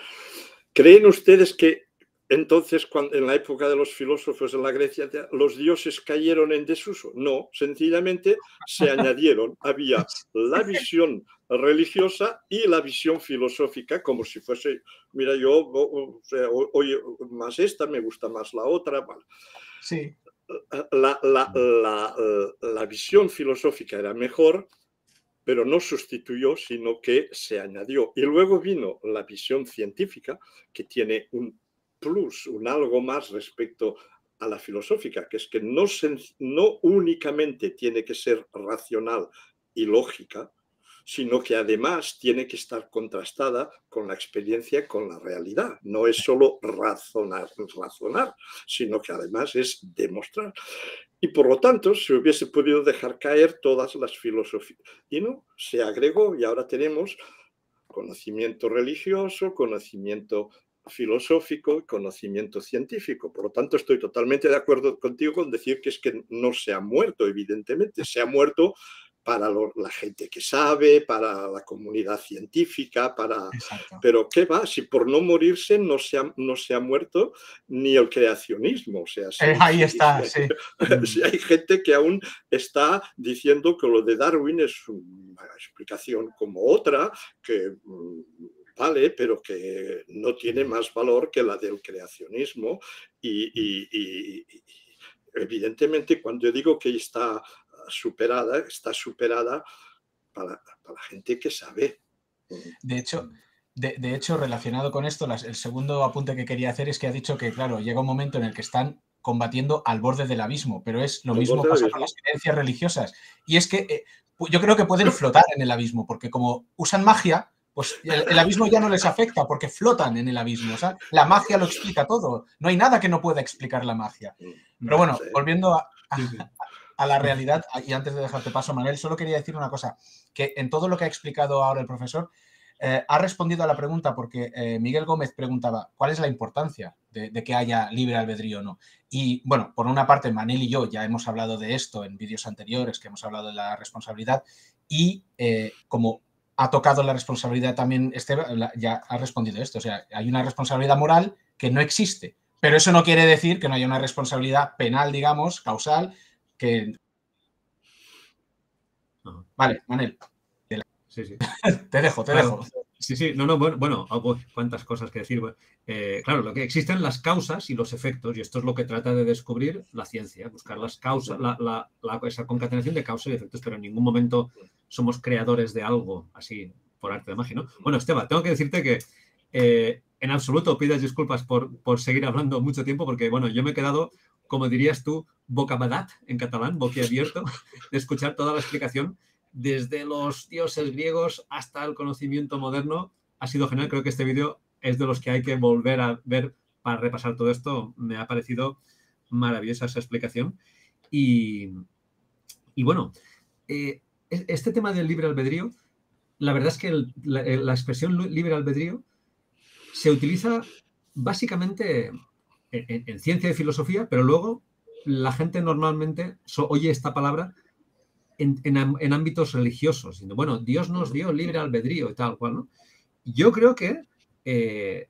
S2: ¿Creen ustedes que entonces, cuando, en la época de los filósofos en la Grecia, los dioses cayeron en desuso? No, sencillamente se añadieron. Había la visión religiosa y la visión filosófica, como si fuese, mira, yo oye más esta, me gusta más la otra. Bueno.
S3: Sí.
S2: La, la, la, la visión filosófica era mejor, pero no sustituyó, sino que se añadió. Y luego vino la visión científica, que tiene un plus, un algo más respecto a la filosófica, que es que no, se, no únicamente tiene que ser racional y lógica, sino que además tiene que estar contrastada con la experiencia, con la realidad. No es solo razonar, razonar, sino que además es demostrar. Y por lo tanto, se hubiese podido dejar caer todas las filosofías. Y no, se agregó y ahora tenemos conocimiento religioso, conocimiento filosófico y conocimiento científico. Por lo tanto, estoy totalmente de acuerdo contigo con decir que es que no se ha muerto, evidentemente. Se ha muerto para lo, la gente que sabe, para la comunidad científica, para...
S3: Exacto.
S2: Pero ¿qué va? Si por no morirse no se ha, no se ha muerto ni el creacionismo. O sea, si,
S3: eh, ahí
S2: si,
S3: está,
S2: si,
S3: sí.
S2: si hay gente que aún está diciendo que lo de Darwin es una explicación como otra, que vale, pero que no tiene más valor que la del creacionismo. Y, y, y, y evidentemente, cuando yo digo que está superada, está superada para, para la gente que sabe.
S3: De hecho, de, de hecho, relacionado con esto, las, el segundo apunte que quería hacer es que ha dicho que, claro, llega un momento en el que están combatiendo al borde del abismo, pero es lo
S2: Al
S3: mismo
S2: borde del
S3: pasa
S2: abismo.
S3: con las creencias religiosas. Y es que eh, yo creo que pueden flotar en el abismo, porque como usan magia, pues el, el abismo ya no les afecta, porque flotan en el abismo. O sea, la magia lo explica todo. No hay nada que no pueda explicar la magia. Pero bueno,
S2: Sí.
S3: volviendo a, a, a la realidad, y antes de dejarte paso, Manuel, solo quería decir una cosa, que en todo lo que ha explicado ahora el profesor, eh, ha respondido a la pregunta porque eh, Miguel Gómez preguntaba cuál es la importancia de, de que haya libre albedrío o no. Y bueno, por una parte, Manel y yo ya hemos hablado de esto en vídeos anteriores, que hemos hablado de la responsabilidad, y eh, como ha tocado la responsabilidad también Esteban, ya ha respondido esto. O sea, hay una responsabilidad moral que no existe, pero eso no quiere decir que no haya una responsabilidad penal, digamos, causal, que...
S1: Ajá.
S3: Vale, Manel.
S1: Sí, sí.
S3: Te dejo, te
S1: Claro.
S3: dejo.
S1: Sí, sí, no, no, bueno, bueno, oh, cuántas cosas que decir. Eh, claro, lo que existen las causas y los efectos, y esto es lo que trata de descubrir la ciencia, buscar las causas, la, la, la, esa concatenación de causas y efectos, pero en ningún momento somos creadores de algo así por arte de magia, ¿no? Bueno, Esteban, tengo que decirte que eh, en absoluto pidas disculpas por, por seguir hablando mucho tiempo, porque, bueno, yo me he quedado, como dirías tú, bocabadat en catalán, boquiabierto, de escuchar toda la explicación. Desde los dioses griegos hasta el conocimiento moderno, ha sido genial. Creo que este vídeo es de los que hay que volver a ver para repasar todo esto. Me ha parecido maravillosa esa explicación. Y, y bueno, eh, este tema del libre albedrío, la verdad es que el, la, la expresión libre albedrío se utiliza básicamente en, en ciencia y filosofía, pero luego la gente normalmente so, oye esta palabra En, en, en ámbitos religiosos, diciendo, bueno, Dios nos dio libre albedrío y tal cual, ¿no? Yo creo que eh,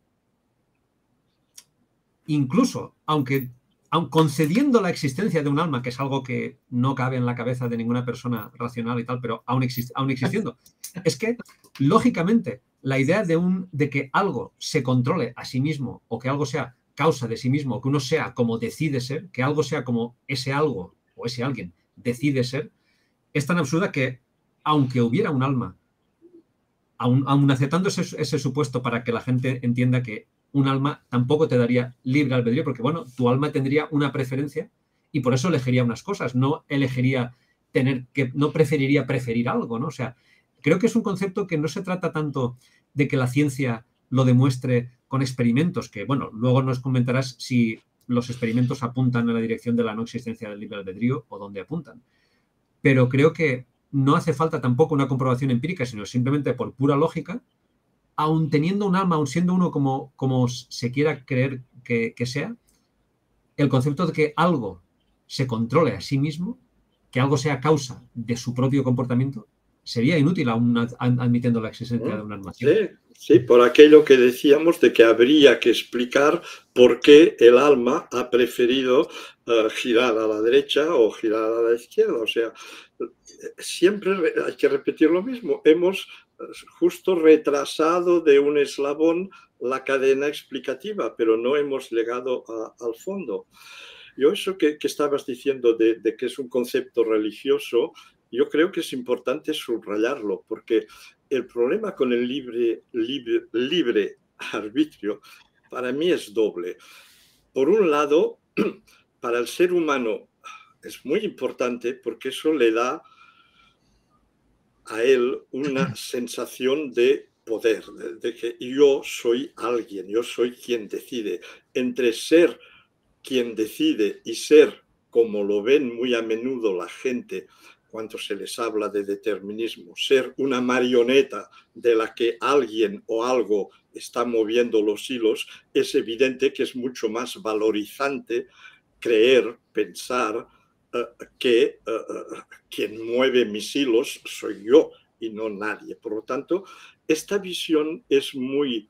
S1: incluso, aunque aun concediendo la existencia de un alma, que es algo que no cabe en la cabeza de ninguna persona racional y tal, pero aún, exist, aún existiendo, es que, lógicamente, la idea de, un, de que algo se controle a sí mismo o que algo sea causa de sí mismo, que uno sea como decide ser, que algo sea como ese algo o ese alguien decide ser, es tan absurda que, aunque hubiera un alma, aun, aun aceptando ese, ese supuesto para que la gente entienda que un alma tampoco te daría libre albedrío, porque, bueno, tu alma tendría una preferencia y por eso elegiría unas cosas, no elegiría tener que, no preferiría preferir algo, ¿no? O sea, creo que es un concepto que no se trata tanto de que la ciencia lo demuestre con experimentos, que, bueno, luego nos comentarás si los experimentos apuntan en la dirección de la no existencia del libre albedrío o dónde apuntan. Pero creo que no hace falta tampoco una comprobación empírica, sino simplemente por pura lógica, aun teniendo un alma, aun siendo uno como, como se quiera creer que, que sea, el concepto de que algo se controle a sí mismo, que algo sea causa de su propio comportamiento, sería inútil aún admitiendo la existencia de un alma.
S2: Sí, sí, por aquello que decíamos de que habría que explicar por qué el alma ha preferido uh, girar a la derecha o girar a la izquierda. O sea, siempre hay que repetir lo mismo. Hemos justo retrasado de un eslabón la cadena explicativa, pero no hemos llegado a, al fondo. Yo eso que, que estabas diciendo de, de que es un concepto religioso, yo creo que es importante subrayarlo, porque el problema con el libre, libre, libre arbitrio para mí es doble. Por un lado, para el ser humano es muy importante porque eso le da a él una sensación de poder, de, de que yo soy alguien, yo soy quien decide. Entre ser quien decide y ser, como lo ven muy a menudo la gente, cuando se les habla de determinismo, ser una marioneta de la que alguien o algo está moviendo los hilos, es evidente que es mucho más valorizante creer, pensar uh, que uh, quien mueve mis hilos soy yo y no nadie. Por lo tanto, esta visión es muy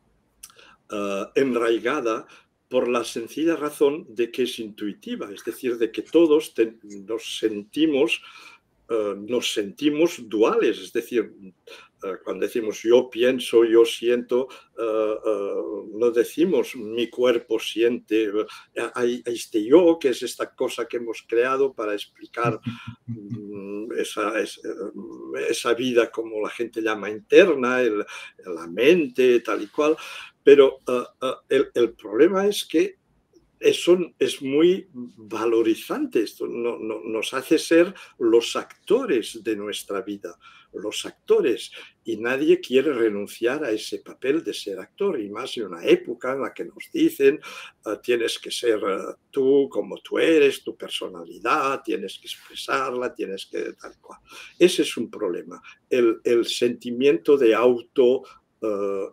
S2: uh, enraigada por la sencilla razón de que es intuitiva, es decir, de que todos te, nos sentimos Uh, nos sentimos duales, es decir, uh, cuando decimos yo pienso, yo siento, uh, uh, no decimos mi cuerpo siente, uh, hay, hay este yo, que es esta cosa que hemos creado para explicar um, esa, es, uh, esa vida como la gente llama interna, el, la mente, tal y cual, pero uh, uh, el, el problema es que Eso es muy valorizante, esto no, no, nos hace ser los actores de nuestra vida, los actores, y nadie quiere renunciar a ese papel de ser actor, y más en una época en la que nos dicen uh, tienes que ser uh, tú como tú eres, tu personalidad, tienes que expresarla, tienes que tal cual. Ese es un problema, el, el sentimiento de auto Uh,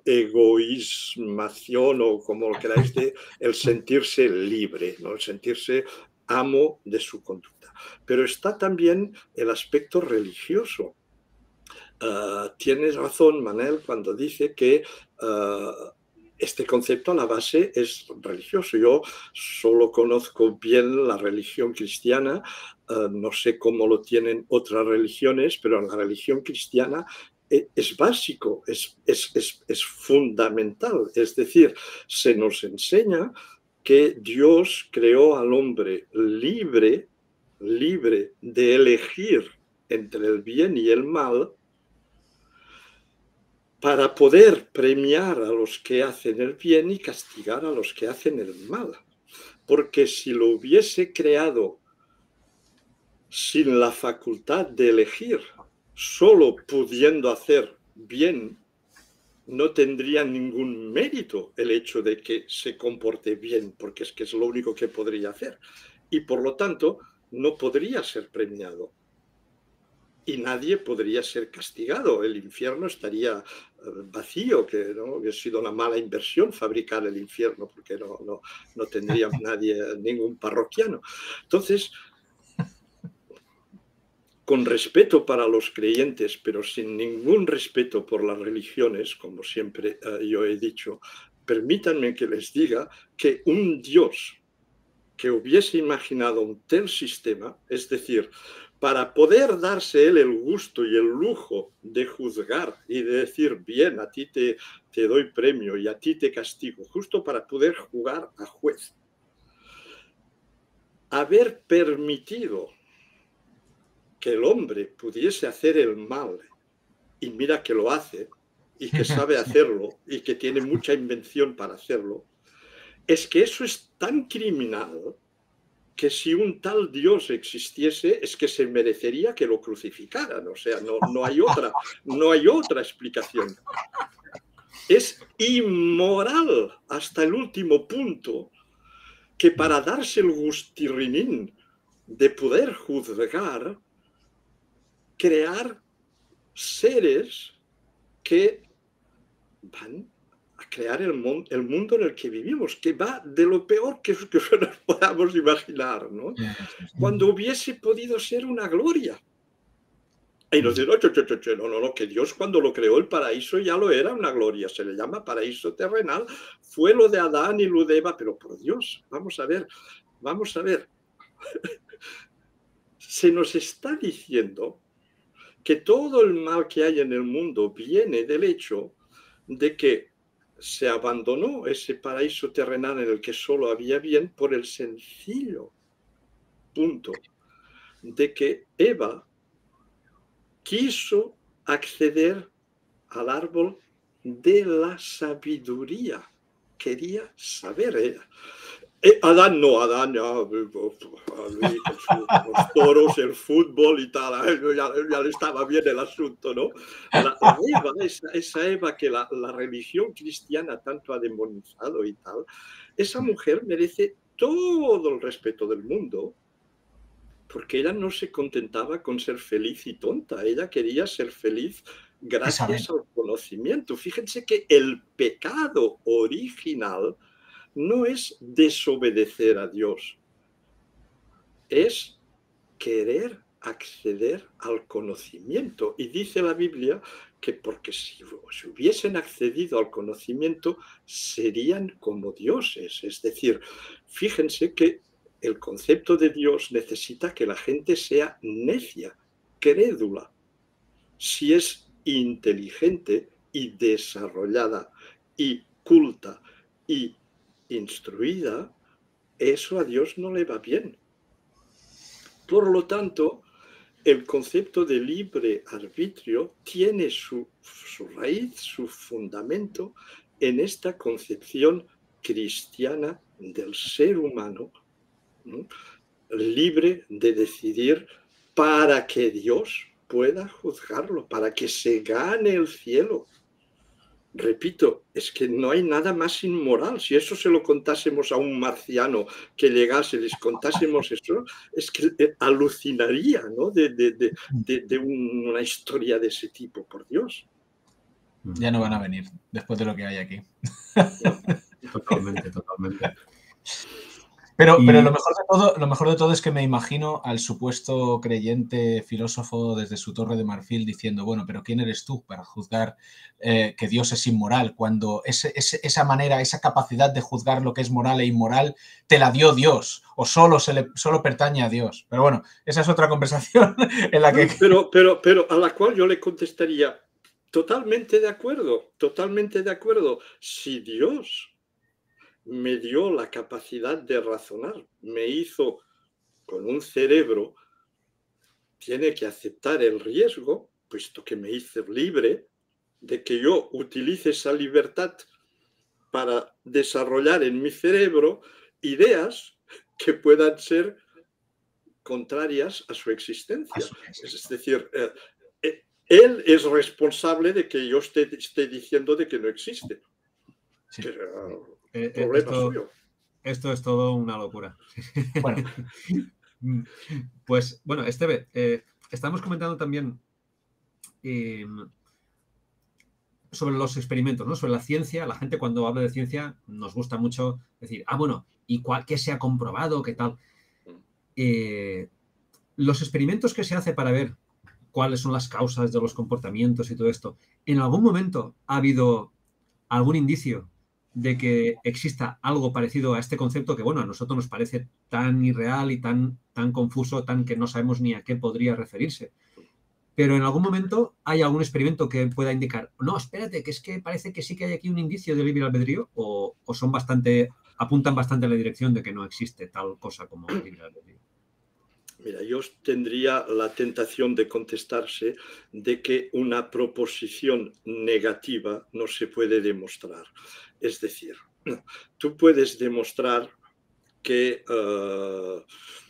S2: egoísmación o como lo queráis, de el sentirse libre, ¿no? El sentirse amo de su conducta. Pero está también el aspecto religioso. Uh, tienes razón, Manel, cuando dice que uh, este concepto a la base es religioso. Yo solo conozco bien la religión cristiana, uh, no sé cómo lo tienen otras religiones, pero en la religión cristiana es básico, es, es, es, es fundamental. Es decir, se nos enseña que Dios creó al hombre libre, libre de elegir entre el bien y el mal, para poder premiar a los que hacen el bien y castigar a los que hacen el mal. Porque si lo hubiese creado sin la facultad de elegir, solo pudiendo hacer bien, no tendría ningún mérito el hecho de que se comporte bien, porque es que es lo único que podría hacer. Y por lo tanto, no podría ser premiado. Y nadie podría ser castigado. El infierno estaría vacío, que no hubiera sido una mala inversión fabricar el infierno, porque no, no, no tendría nadie, ningún parroquiano. Entonces, con respeto para los creyentes, pero sin ningún respeto por las religiones, como siempre uh, yo he dicho, permítanme que les diga que un Dios que hubiese imaginado un tal sistema, es decir, para poder darse él el gusto y el lujo de juzgar y de decir, bien, a ti te, te doy premio y a ti te castigo, justo para poder jugar a juez, haber permitido que el hombre pudiese hacer el mal, y mira que lo hace, y que sabe hacerlo, y que tiene mucha invención para hacerlo, es que eso es tan criminal que si un tal Dios existiese, es que se merecería que lo crucificaran. O sea, no, no hay otra, no hay otra explicación. Es inmoral hasta el último punto que para darse el gustirrinín de poder juzgar, crear seres que van a crear el, mon el mundo en el que vivimos, que va de lo peor que, que nos podamos imaginar, ¿no? Cuando hubiese podido ser una gloria. Y nos dicen, no, no, no, no, que Dios cuando lo creó el paraíso ya lo era una gloria, se le llama paraíso terrenal, fue lo de Adán y lo de Eva, pero por Dios, vamos a ver, vamos a ver. Se nos está diciendo que todo el mal que hay en el mundo viene del hecho de que se abandonó ese paraíso terrenal en el que solo había bien por el sencillo punto de que Eva quiso acceder al árbol de la sabiduría. Quería saber ella. Eh, Adán no, Adán ya, los toros, el fútbol y tal, ya, ya le estaba bien el asunto, ¿no? La, la Eva, esa, esa Eva que la, la religión cristiana tanto ha demonizado y tal, esa mujer merece todo el respeto del mundo, Porque ella no se contentaba con ser feliz y tonta, ella quería ser feliz gracias al conocimiento. Fíjense que el pecado original no es desobedecer a Dios, es querer acceder al conocimiento. Y dice la Biblia que porque si, si hubiesen accedido al conocimiento serían como dioses. Es decir, fíjense que el concepto de Dios necesita que la gente sea necia, crédula. Si es inteligente y desarrollada y culta y instruida, eso a Dios no le va bien. Por lo tanto, el concepto de libre arbitrio tiene su, su raíz, su fundamento en esta concepción cristiana del ser humano, ¿no?, libre de decidir para que Dios pueda juzgarlo, para que se gane el cielo. Repito, es que no hay nada más inmoral. Si eso se lo contásemos a un marciano que llegase, les contásemos eso, es que alucinaría, ¿no?, de, de, de, de, de una historia de ese tipo, por Dios.
S3: Ya no van a venir después de lo que hay aquí.
S1: No, totalmente, totalmente.
S3: Pero,
S1: Y...
S3: pero lo, mejor de todo, lo mejor de todo es que me imagino al supuesto creyente filósofo desde su torre de marfil diciendo, bueno, pero ¿quién eres tú para juzgar eh, que Dios es inmoral? Cuando ese, ese, esa manera, esa capacidad de juzgar lo que es moral e inmoral te la dio Dios o solo, se le, solo pertañe a Dios. Pero bueno, esa es otra conversación en la que...
S2: No, pero, pero, pero a la cual yo le contestaría, totalmente de acuerdo, totalmente de acuerdo. Si Dios me dio la capacidad de razonar, me hizo con un cerebro, tiene que aceptar el riesgo, puesto que me hizo libre, de que yo utilice esa libertad para desarrollar en mi cerebro ideas que puedan ser contrarias a su existencia. Es decir, eh, él es responsable de que yo esté, esté diciendo de que no existe.
S1: Sí.
S2: Pero,
S1: Eh,
S2: problema
S1: esto,
S2: suyo.
S1: Esto es todo una locura.
S3: Bueno.
S1: Pues, bueno, Esteve, eh, estamos comentando también eh, sobre los experimentos, ¿no? Sobre la ciencia. La gente cuando habla de ciencia nos gusta mucho decir, ah, bueno, ¿y cuál, qué se ha comprobado? ¿Qué tal? Eh, los experimentos que se hace para ver cuáles son las causas de los comportamientos y todo esto, ¿en algún momento ha habido algún indicio de que exista algo parecido a este concepto que, bueno, a nosotros nos parece tan irreal y tan, tan confuso, tan que no sabemos ni a qué podría referirse? Pero en algún momento hay algún experimento que pueda indicar, no, espérate, que es que parece que sí que hay aquí un indicio de libre albedrío, o, o son bastante, apuntan bastante en la dirección de que no existe tal cosa como libre albedrío.
S2: Mira, yo tendría la tentación de contestarse de que una proposición negativa no se puede demostrar. Es decir, tú puedes demostrar que, uh,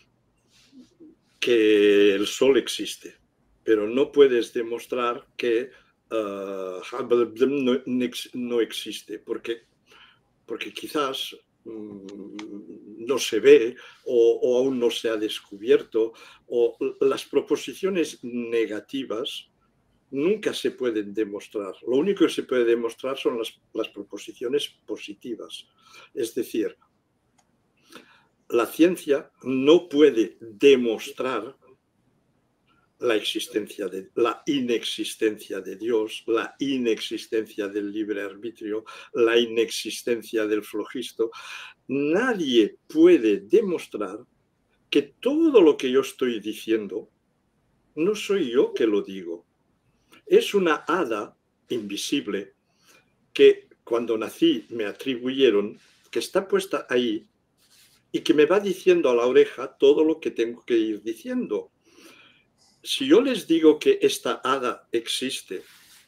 S2: que el Sol existe, pero no puedes demostrar que uh, no, no existe, porque, porque quizás no se ve o, o aún no se ha descubierto, o las proposiciones negativas nunca se pueden demostrar. Lo único que se puede demostrar son las, las proposiciones positivas. Es decir, la ciencia no puede demostrar la existencia de la inexistencia de Dios, la inexistencia del libre arbitrio, la inexistencia del flogisto. Nadie puede demostrar que todo lo que yo estoy diciendo no soy yo que lo digo. Es una hada invisible que cuando nací me atribuyeron, que está puesta ahí y que me va diciendo a la oreja todo lo que tengo que ir diciendo. Si yo les digo que esta hada existe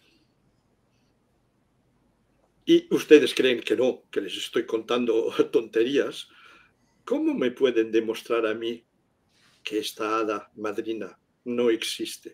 S2: y ustedes creen que no, que les estoy contando tonterías, ¿cómo me pueden demostrar a mí que esta hada madrina no existe?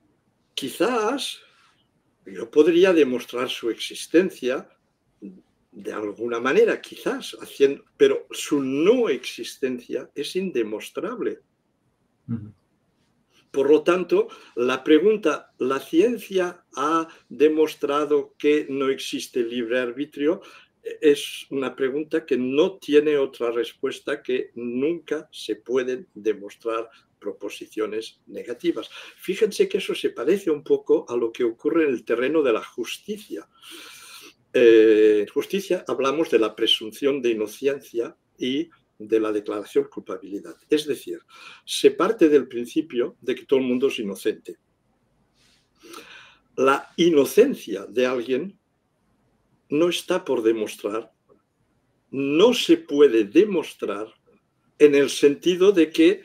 S2: Quizás yo podría demostrar su existencia de alguna manera, quizás, haciendo, pero su no existencia es indemostrable.
S1: Uh-huh.
S2: Por lo tanto, la pregunta, ¿la ciencia ha demostrado que no existe libre arbitrio? Es una pregunta que no tiene otra respuesta que nunca se pueden demostrar proposiciones negativas. Fíjense que eso se parece un poco a lo que ocurre en el terreno de la justicia. En eh, justicia hablamos de la presunción de inocencia y de la declaración de culpabilidad. Es decir, se parte del principio de que todo el mundo es inocente. La inocencia de alguien no está por demostrar, no se puede demostrar en el sentido de que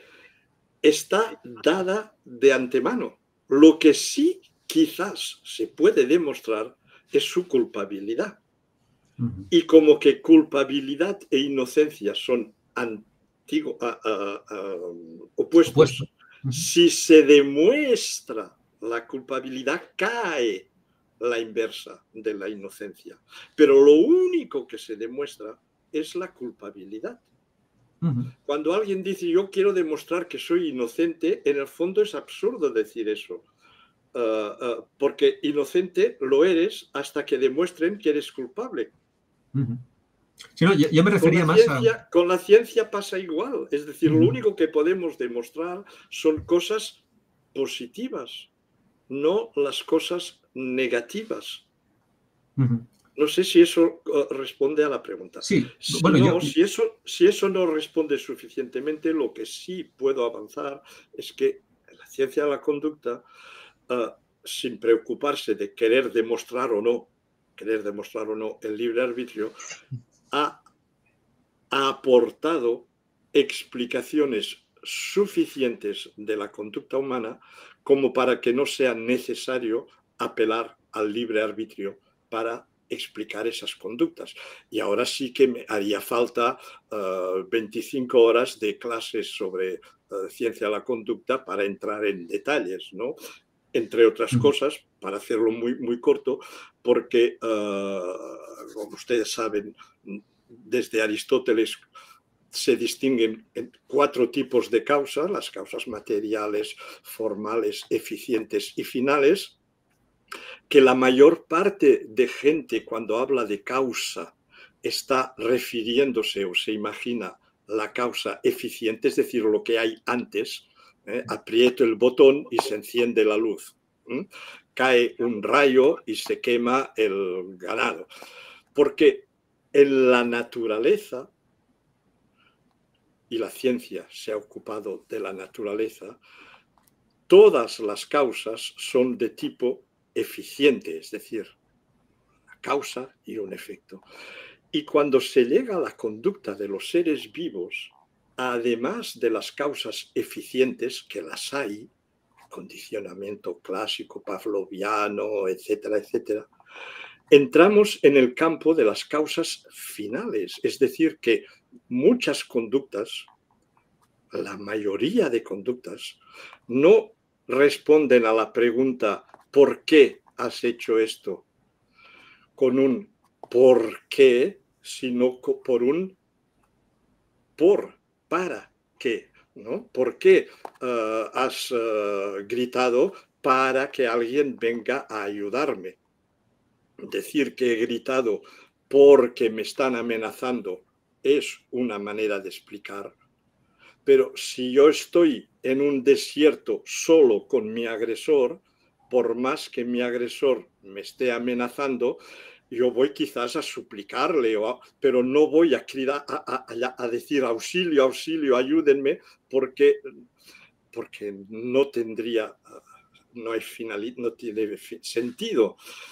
S2: está dada de antemano. Lo que sí quizás se puede demostrar es su culpabilidad. Uh-huh. Y como que culpabilidad e inocencia son antiguos, uh, uh, uh, opuestos, Opuesto. Uh-huh. Si se demuestra la culpabilidad, cae la inversa de la inocencia. Pero lo único que se demuestra es la culpabilidad. Uh-huh. Cuando alguien dice yo quiero demostrar que soy inocente, en el fondo es absurdo decir eso. Uh, uh, porque inocente lo eres hasta que demuestren que eres culpable.
S1: Uh-huh. Sí, no, yo, yo me refería
S2: con la
S1: más
S2: ciencia,
S1: a...
S2: Con la ciencia pasa igual. Es decir, uh-huh. Lo único que podemos demostrar son cosas positivas, no las cosas negativas. Uh-huh. No sé si eso responde a la pregunta.
S1: Sí,
S2: si,
S1: bueno,
S2: no,
S1: yo...
S2: si, eso, si eso no responde suficientemente, lo que sí puedo avanzar es que en la ciencia de la conducta, uh, sin preocuparse de querer demostrar o no, querer demostrar o no el libre arbitrio, ha, ha aportado explicaciones suficientes de la conducta humana como para que no sea necesario apelar al libre arbitrio para explicar esas conductas. Y ahora sí que me haría falta uh, veinticinco horas de clases sobre uh, ciencia de la conducta para entrar en detalles, ¿no? Entre otras uh-huh. cosas, para hacerlo muy, muy corto, porque, uh, como ustedes saben, desde Aristóteles se distinguen en cuatro tipos de causas, las causas materiales, formales, eficientes y finales, que la mayor parte de gente cuando habla de causa está refiriéndose o se imagina la causa eficiente, es decir, lo que hay antes. ¿eh? Aprieto el botón y se enciende la luz. ¿eh? Cae un rayo y se quema el ganado. Porque en la naturaleza, y la ciencia se ha ocupado de la naturaleza, todas las causas son de tipo eficiente, es decir, una causa y un efecto. Y cuando se llega a la conducta de los seres vivos, además de las causas eficientes, que las hay, condicionamiento clásico, pavloviano, etcétera, etcétera, entramos en el campo de las causas finales, es decir, que muchas conductas, la mayoría de conductas, no responden a la pregunta ¿por qué has hecho esto? Con un ¿por qué? Sino por un ¿por? ¿Para qué? ¿No? ¿Por qué uh, has uh, gritado para que alguien venga a ayudarme? Decir que he gritado porque me están amenazando es una manera de explicar. Pero si yo estoy en un desierto solo con mi agresor, por más que mi agresor me esté amenazando, yo voy quizás a suplicarle, o a, pero no voy a, a, a, a decir auxilio, auxilio, ayúdenme, porque, porque no tendría, no, hay finalidad, no tiene sentido.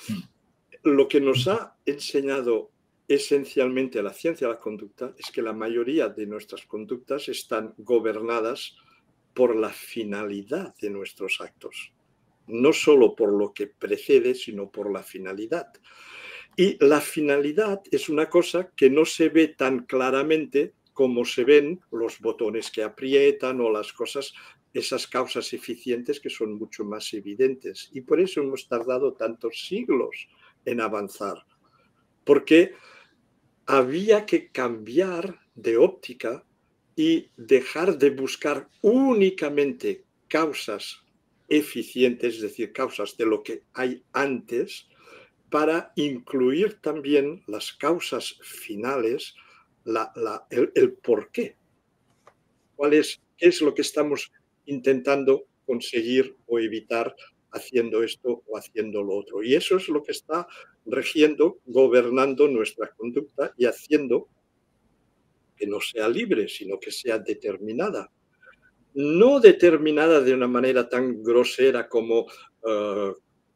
S2: Lo que nos ha enseñado esencialmente la ciencia de la conducta es que la mayoría de nuestras conductas están gobernadas por la finalidad de nuestros actos. No solo por lo que precede, sino por la finalidad. Y la finalidad es una cosa que no se ve tan claramente como se ven los botones que aprietan o las cosas, esas causas eficientes que son mucho más evidentes. Y por eso hemos tardado tantos siglos en avanzar. Porque había que cambiar de óptica y dejar de buscar únicamente causas eficientes, es decir, causas de lo que hay antes, para incluir también las causas finales, la, la, el, el por qué. ¿Cuál es, qué es lo que estamos intentando conseguir o evitar haciendo esto o haciendo lo otro? Y eso es lo que está regiendo, gobernando nuestra conducta y haciendo que no sea libre, sino que sea determinada. No determinada de una manera tan grosera como uh,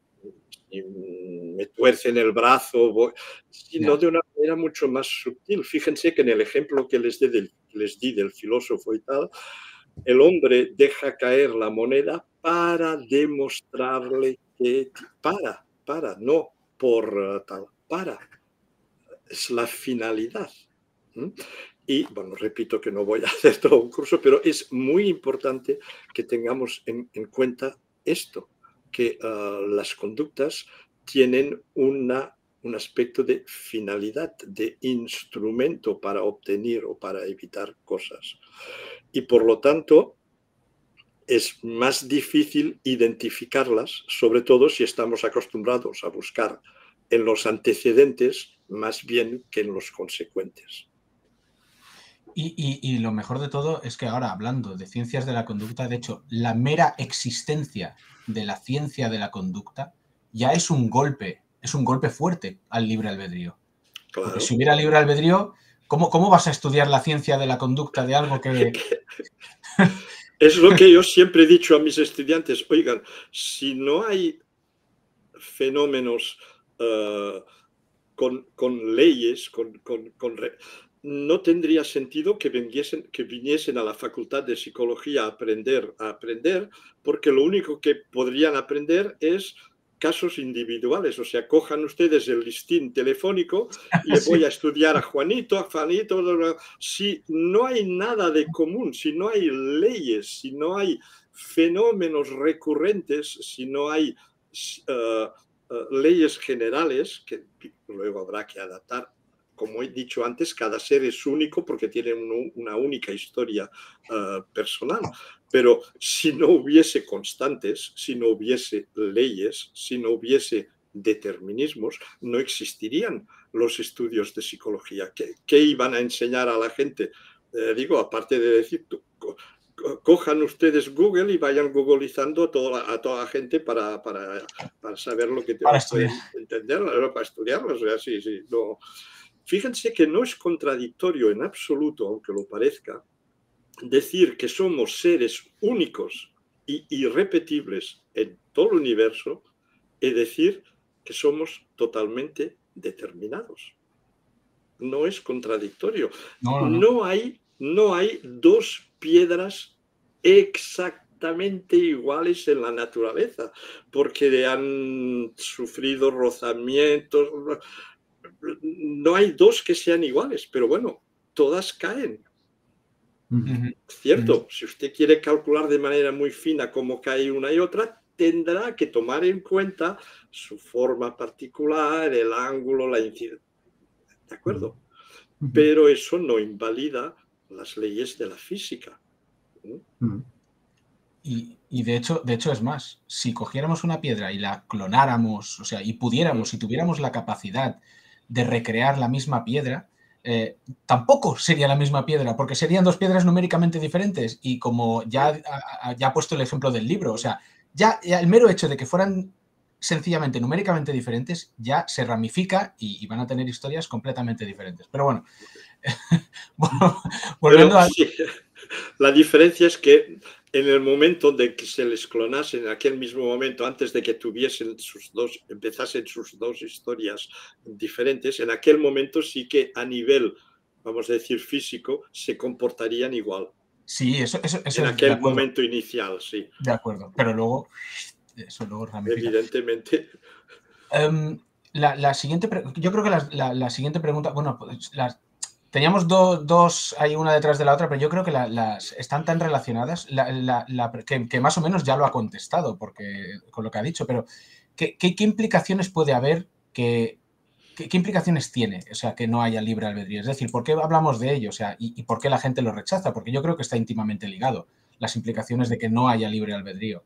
S2: me tuercen el brazo, voy, sino yeah. de una manera mucho más sutil. Fíjense que en el ejemplo que les, de del, les di del filósofo y tal, el hombre deja caer la moneda para demostrarle que para, para, no por uh, tal, para. Es la finalidad. ¿Mm? Y, bueno, repito que no voy a hacer todo un curso, pero es muy importante que tengamos en, en cuenta esto, que uh, las conductas tienen una, un aspecto de finalidad, de instrumento para obtener o para evitar cosas. Y, por lo tanto, es más difícil identificarlas, sobre todo si estamos acostumbrados a buscar en los antecedentes más bien que en los consecuentes.
S3: Y, y, y lo mejor de todo es que ahora, hablando de ciencias de la conducta, de hecho, la mera existencia de la ciencia de la conducta ya es un golpe, es un golpe fuerte al libre albedrío.
S2: Claro.
S3: Porque si hubiera libre albedrío, ¿cómo, cómo vas a estudiar la ciencia de la conducta de algo que...
S2: Es lo que yo siempre he dicho a mis estudiantes. Oigan, si no hay fenómenos uh, con, con leyes, con... con, con re... no tendría sentido que viniesen, que viniesen a la facultad de psicología a aprender, a aprender, porque lo único que podrían aprender es casos individuales. O sea, cojan ustedes el listín telefónico y sí. voy a estudiar a Juanito, a Juanito. Si no hay nada de común, si no hay leyes, si no hay fenómenos recurrentes, si no hay uh, uh, leyes generales, que luego habrá que adaptar. Como he dicho antes, cada ser es único porque tiene una única historia uh, personal. Pero si no hubiese constantes, si no hubiese leyes, si no hubiese determinismos, no existirían los estudios de psicología. ¿Qué, qué iban a enseñar a la gente? Eh, digo, aparte de decir, tú, co cojan ustedes Google y vayan googleizando a toda, a toda la gente para, para, para saber lo que te
S3: para
S2: pueden entender, para estudiarlo. O sea, sí, sí, no... Fíjense que no es contradictorio en absoluto, aunque lo parezca, decir que somos seres únicos e irrepetibles en todo el universo y decir que somos totalmente determinados. No es contradictorio.
S3: No, no, no.
S2: No hay, no hay dos piedras exactamente iguales en la naturaleza, porque han sufrido rozamientos. No hay dos que sean iguales, pero bueno, todas caen.
S3: Uh-huh.
S2: Cierto,
S3: uh-huh.
S2: Si usted quiere calcular de manera muy fina cómo cae una y otra, tendrá que tomar en cuenta su forma particular, el ángulo, la incidencia. ¿De acuerdo?
S3: Uh-huh.
S2: Pero eso no invalida las leyes de la física.
S3: Uh-huh. Y, y de hecho, de hecho es más, si cogiéramos una piedra y la clonáramos, o sea, y pudiéramos, si tuviéramos la capacidad de recrear la misma piedra, eh, tampoco sería la misma piedra, porque serían dos piedras numéricamente diferentes. Y como ya, ya ha puesto el ejemplo del libro, o sea, ya, ya el mero hecho de que fueran sencillamente numéricamente diferentes ya se ramifica y, y van a tener historias completamente diferentes. Pero bueno, bueno volviendo
S2: Pero,
S3: a...
S2: sí, la diferencia es que en el momento de que se les clonasen, en aquel mismo momento, antes de que tuviesen sus dos, empezasen sus dos historias diferentes, en aquel momento sí que a nivel, vamos a decir, físico, se comportarían igual.
S3: Sí, eso, eso, eso
S2: en
S3: es
S2: aquel momento inicial, sí.
S3: De acuerdo, pero luego, eso luego ramifica.
S2: Evidentemente.
S3: Um, la, la siguiente, yo creo que la, la, la siguiente pregunta, bueno, pues las... Teníamos do, dos ahí una detrás de la otra, pero yo creo que la, las están tan relacionadas la, la, la, que, que más o menos ya lo ha contestado porque, con lo que ha dicho, pero ¿qué, qué, qué implicaciones puede haber que, ¿qué, ¿qué implicaciones tiene? O sea, que no haya libre albedrío. Es decir, ¿por qué hablamos de ello? O sea, ¿y, y por qué la gente lo rechaza? Porque yo creo que está íntimamente ligado, las implicaciones de que no haya libre albedrío.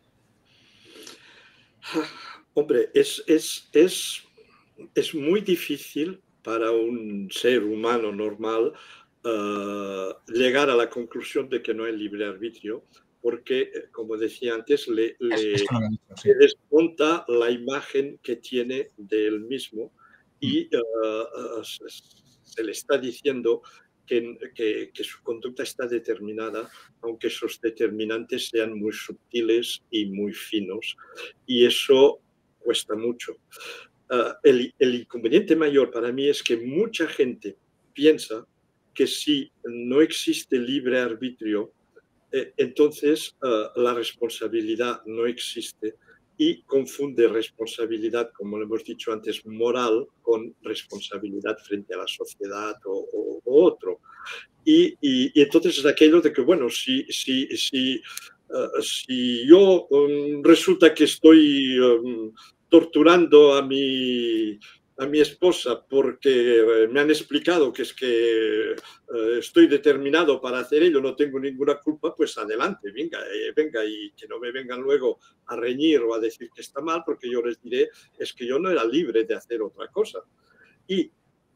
S2: Hombre, es, es, es, es muy difícil para un ser humano normal uh, llegar a la conclusión de que no hay libre arbitrio, porque, como decía antes, le, le,
S3: es, dicho, sí.
S2: le desmonta la imagen que tiene de él mismo y uh, uh, se le está diciendo que, que, que su conducta está determinada, aunque esos determinantes sean muy sutiles y muy finos. Y eso cuesta mucho. Uh, el, el inconveniente mayor para mí es que mucha gente piensa que si no existe libre arbitrio, eh, entonces uh, la responsabilidad no existe y confunde responsabilidad, como lo hemos dicho antes, moral con responsabilidad frente a la sociedad o, o, o otro. Y, y, y entonces es aquello de que, bueno, si, si, si, uh, si yo um, resulta que estoy um, torturando a mi, a mi esposa porque me han explicado que es que uh, estoy determinado para hacer ello, no tengo ninguna culpa, pues adelante, venga, eh, venga, y que no me vengan luego a reñir o a decir que está mal, porque yo les diré, es que yo no era libre de hacer otra cosa. Y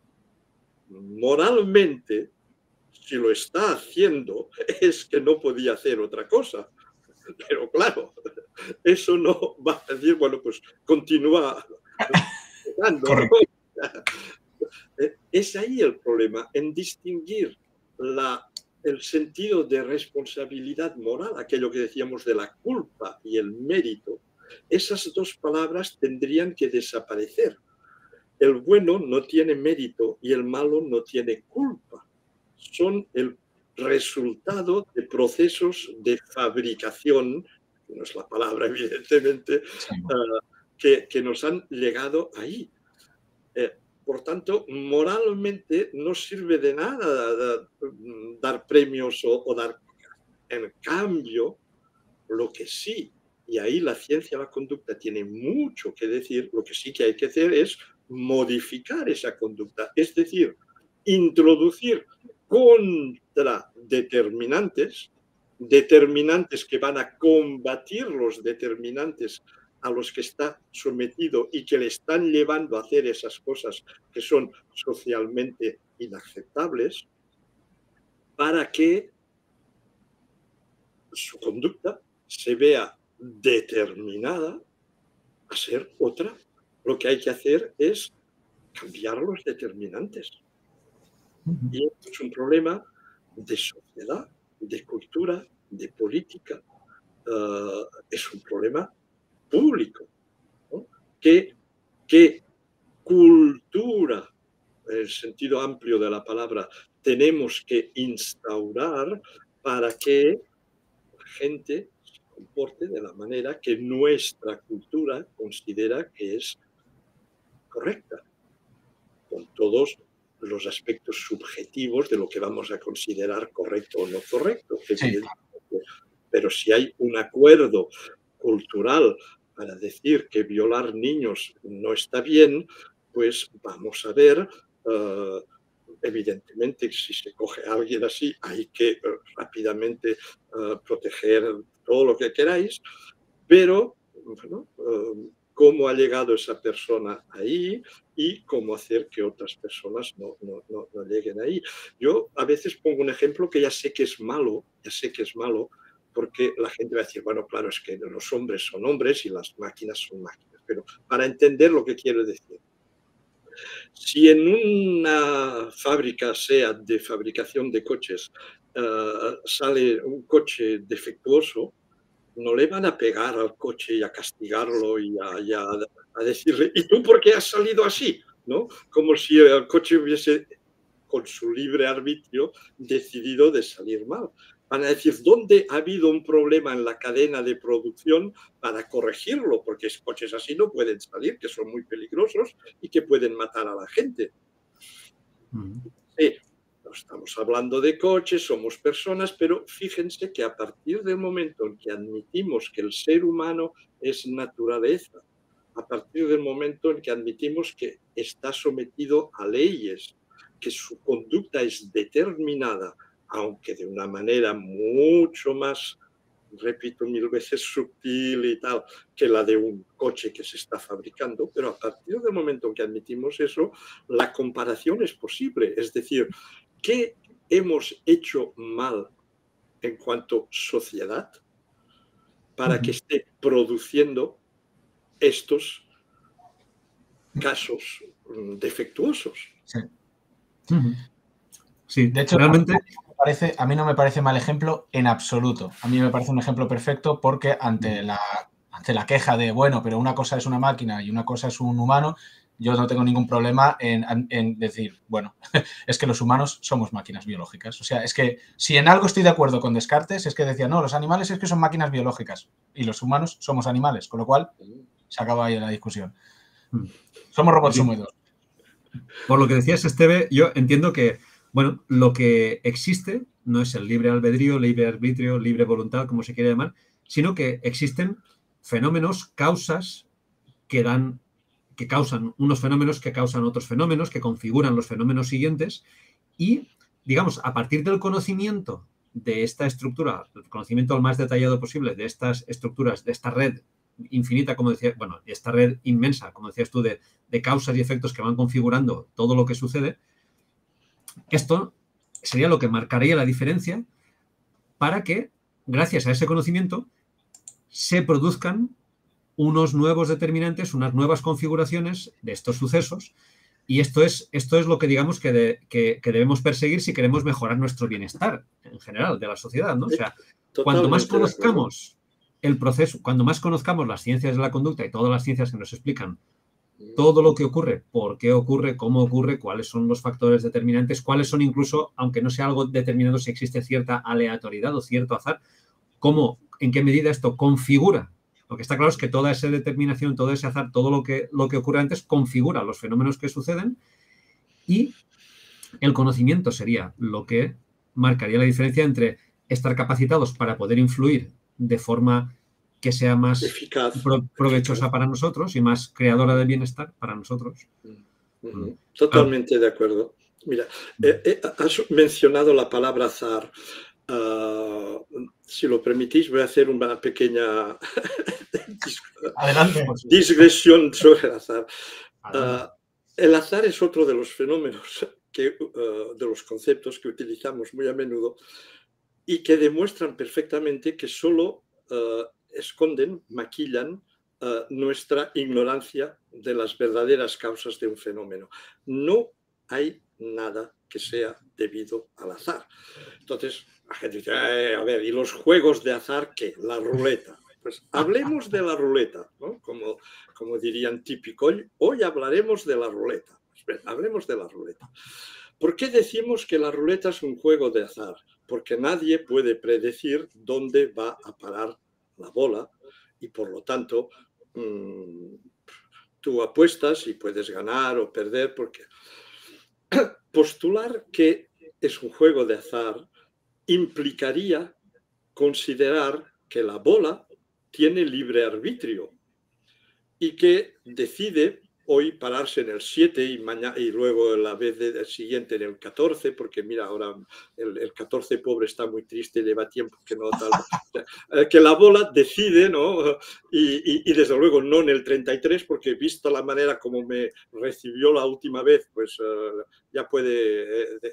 S2: moralmente, si lo está haciendo, es que no podía hacer otra cosa. Pero claro, eso no va a decir, bueno, pues continúa. ¿No? Es ahí el problema, en distinguir la, el sentido de responsabilidad moral, aquello que decíamos de la culpa y el mérito. Esas dos palabras tendrían que desaparecer. El bueno no tiene mérito y el malo no tiene culpa. Son el resultado de procesos de fabricación, no es la palabra evidentemente,
S3: Sí.
S2: uh, que, que nos han llegado ahí. Eh, por tanto, moralmente no sirve de nada dar premios o, o dar... En cambio, lo que sí, y ahí la ciencia de la conducta tiene mucho que decir, lo que sí que hay que hacer es modificar esa conducta, es decir, introducir contradeterminantes, determinantes que van a combatir los determinantes a los que está sometido y que le están llevando a hacer esas cosas que son socialmente inaceptables, para que su conducta se vea determinada a ser otra. Lo que hay que hacer es cambiar los determinantes. Y esto es un problema de sociedad, de cultura, de política. Uh, es un problema público, ¿no? ¿Qué, qué cultura, en el sentido amplio de la palabra, tenemos que instaurar para que la gente se comporte de la manera que nuestra cultura considera que es correcta, con todos los aspectos subjetivos de lo que vamos a considerar correcto o no correcto? Sí. Pero si hay un acuerdo cultural para decir que violar niños no está bien, pues vamos a ver, uh, evidentemente, si se coge a alguien así, hay que uh, rápidamente uh, proteger todo lo que queráis, pero bueno, uh, cómo ha llegado esa persona ahí y cómo hacer que otras personas no, no, no, no lleguen ahí. Yo a veces pongo un ejemplo que ya sé que es malo, ya sé que es malo, porque la gente va a decir, bueno, claro, es que los hombres son hombres y las máquinas son máquinas, pero para entender lo que quiero decir. Si en una fábrica, sea de fabricación de coches, uh, sale un coche defectuoso, no le van a pegar al coche y a castigarlo y a, y a, a decirle, ¿y tú por qué has salido así? ¿No? Como si el coche hubiese, con su libre arbitrio, decidido de salir mal. Van a decir, ¿dónde ha habido un problema en la cadena de producción para corregirlo? Porque coches así no pueden salir, que son muy peligrosos y que pueden matar a la gente. Mm. Sí, no estamos hablando de coches, somos personas, pero fíjense que a partir del momento en que admitimos que el ser humano es naturaleza, a partir del momento en que admitimos que está sometido a leyes, que su conducta es determinada, aunque de una manera mucho más, repito mil veces, sutil y tal, que la de un coche que se está fabricando, pero a partir del momento en que admitimos eso, la comparación es posible. Es decir, ¿qué hemos hecho mal en cuanto a sociedad para que esté produciendo estos casos defectuosos?
S3: Sí.
S1: Sí,
S3: de hecho,
S1: realmente...
S3: a mí, me parece, a mí no me parece mal ejemplo en absoluto. A mí me parece un ejemplo perfecto porque ante la, ante la queja de, bueno, pero una cosa es una máquina y una cosa es un humano, yo no tengo ningún problema en, en decir, bueno, es que los humanos somos máquinas biológicas. O sea, es que si en algo estoy de acuerdo con Descartes, es que decía, no, los animales es que son máquinas biológicas y los humanos somos animales, con lo cual se acaba ahí la discusión. Somos robots
S1: sí.
S3: húmedos.
S1: Por lo que decías, Esteve, yo entiendo que, bueno, lo que existe no es el libre albedrío, libre arbitrio, libre voluntad, como se quiere llamar, sino que existen fenómenos, causas que dan, que causan unos fenómenos, que causan otros fenómenos, que configuran los fenómenos siguientes y, digamos, a partir del conocimiento de esta estructura, el conocimiento al más detallado posible de estas estructuras, de esta red infinita, como decía, bueno, esta red inmensa, como decías tú, de, de causas y efectos que van configurando todo lo que sucede, esto sería lo que marcaría la diferencia para que, gracias a ese conocimiento, se produzcan unos nuevos determinantes, unas nuevas configuraciones de estos sucesos. Y esto es, esto es lo que digamos que, de, que, que debemos perseguir si queremos mejorar nuestro bienestar en general de la sociedad, ¿no? O sea,
S2: Totalmente
S1: cuanto más conozcamos el proceso, cuando más conozcamos las ciencias de la conducta y todas las ciencias que nos explican todo lo que ocurre, por qué ocurre, cómo ocurre, cuáles son los factores determinantes, cuáles son incluso, aunque no sea algo determinado, si existe cierta aleatoriedad o cierto azar, cómo, en qué medida esto configura. Lo que está claro es que toda esa determinación, todo ese azar, todo lo que, lo que ocurre antes configura los fenómenos que suceden y el conocimiento sería lo que marcaría la diferencia entre estar capacitados para poder influir de forma que sea más
S2: eficaz,
S1: pro provechosa
S2: eficaz.
S1: para nosotros y más creadora de bienestar para nosotros.
S2: Uh-huh. Totalmente ah. de acuerdo. Mira, eh, eh, has mencionado la palabra azar. Uh, si lo permitís, voy a hacer una pequeña
S3: Adelante.
S2: digresión sobre el azar. Uh, el azar es otro de los fenómenos, que, uh, de los conceptos que utilizamos muy a menudo y que demuestran perfectamente que solo uh, esconden, maquillan uh, nuestra ignorancia de las verdaderas causas de un fenómeno. No hay nada que sea debido al azar. Entonces, la gente dice, eh, a ver, ¿y los juegos de azar qué? La ruleta. Pues hablemos de la ruleta, ¿no? Como, como dirían típico, hoy, hoy hablaremos de la ruleta. Pues, bien, hablemos de la ruleta. ¿Por qué decimos que la ruleta es un juego de azar? Porque nadie puede predecir dónde va a parar la bola y por lo tanto mmm, tú apuestas y puedes ganar o perder porque postular que es un juego de azar implicaría considerar que la bola tiene libre arbitrio y que decide hoy pararse en el siete y, mañana, y luego la vez de, siguiente en el catorce, porque mira, ahora el, el catorce pobre está muy triste, lleva tiempo que no tal. Que la bola decide, ¿no? Y, y, y desde luego no en el treinta y tres, porque vista la manera como me recibió la última vez, pues uh, ya puede... Eh,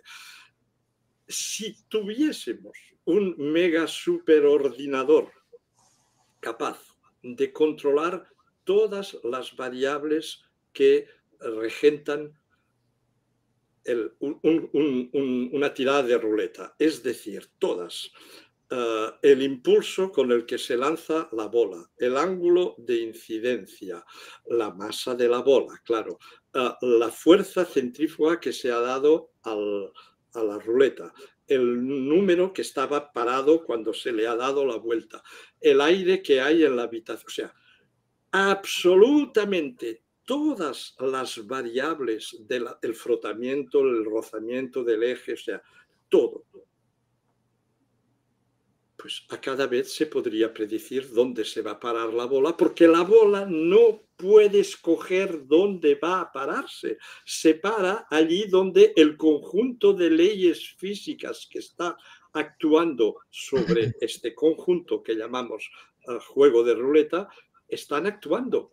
S2: si tuviésemos un mega superordenador capaz de controlar todas las variables que regentan el, un, un, un, una tirada de ruleta, es decir, todas. Uh, el impulso con el que se lanza la bola, el ángulo de incidencia, la masa de la bola, claro, uh, la fuerza centrífuga que se ha dado al, a la ruleta, el número que estaba parado cuando se le ha dado la vuelta, el aire que hay en la habitación, o sea, absolutamente todas las variables del de frotamiento, el rozamiento del eje, o sea, todo. Pues a cada vez se podría predecir dónde se va a parar la bola, porque la bola no puede escoger dónde va a pararse. Se para allí donde el conjunto de leyes físicas que está actuando sobre este conjunto que llamamos uh, juego de ruleta, están actuando.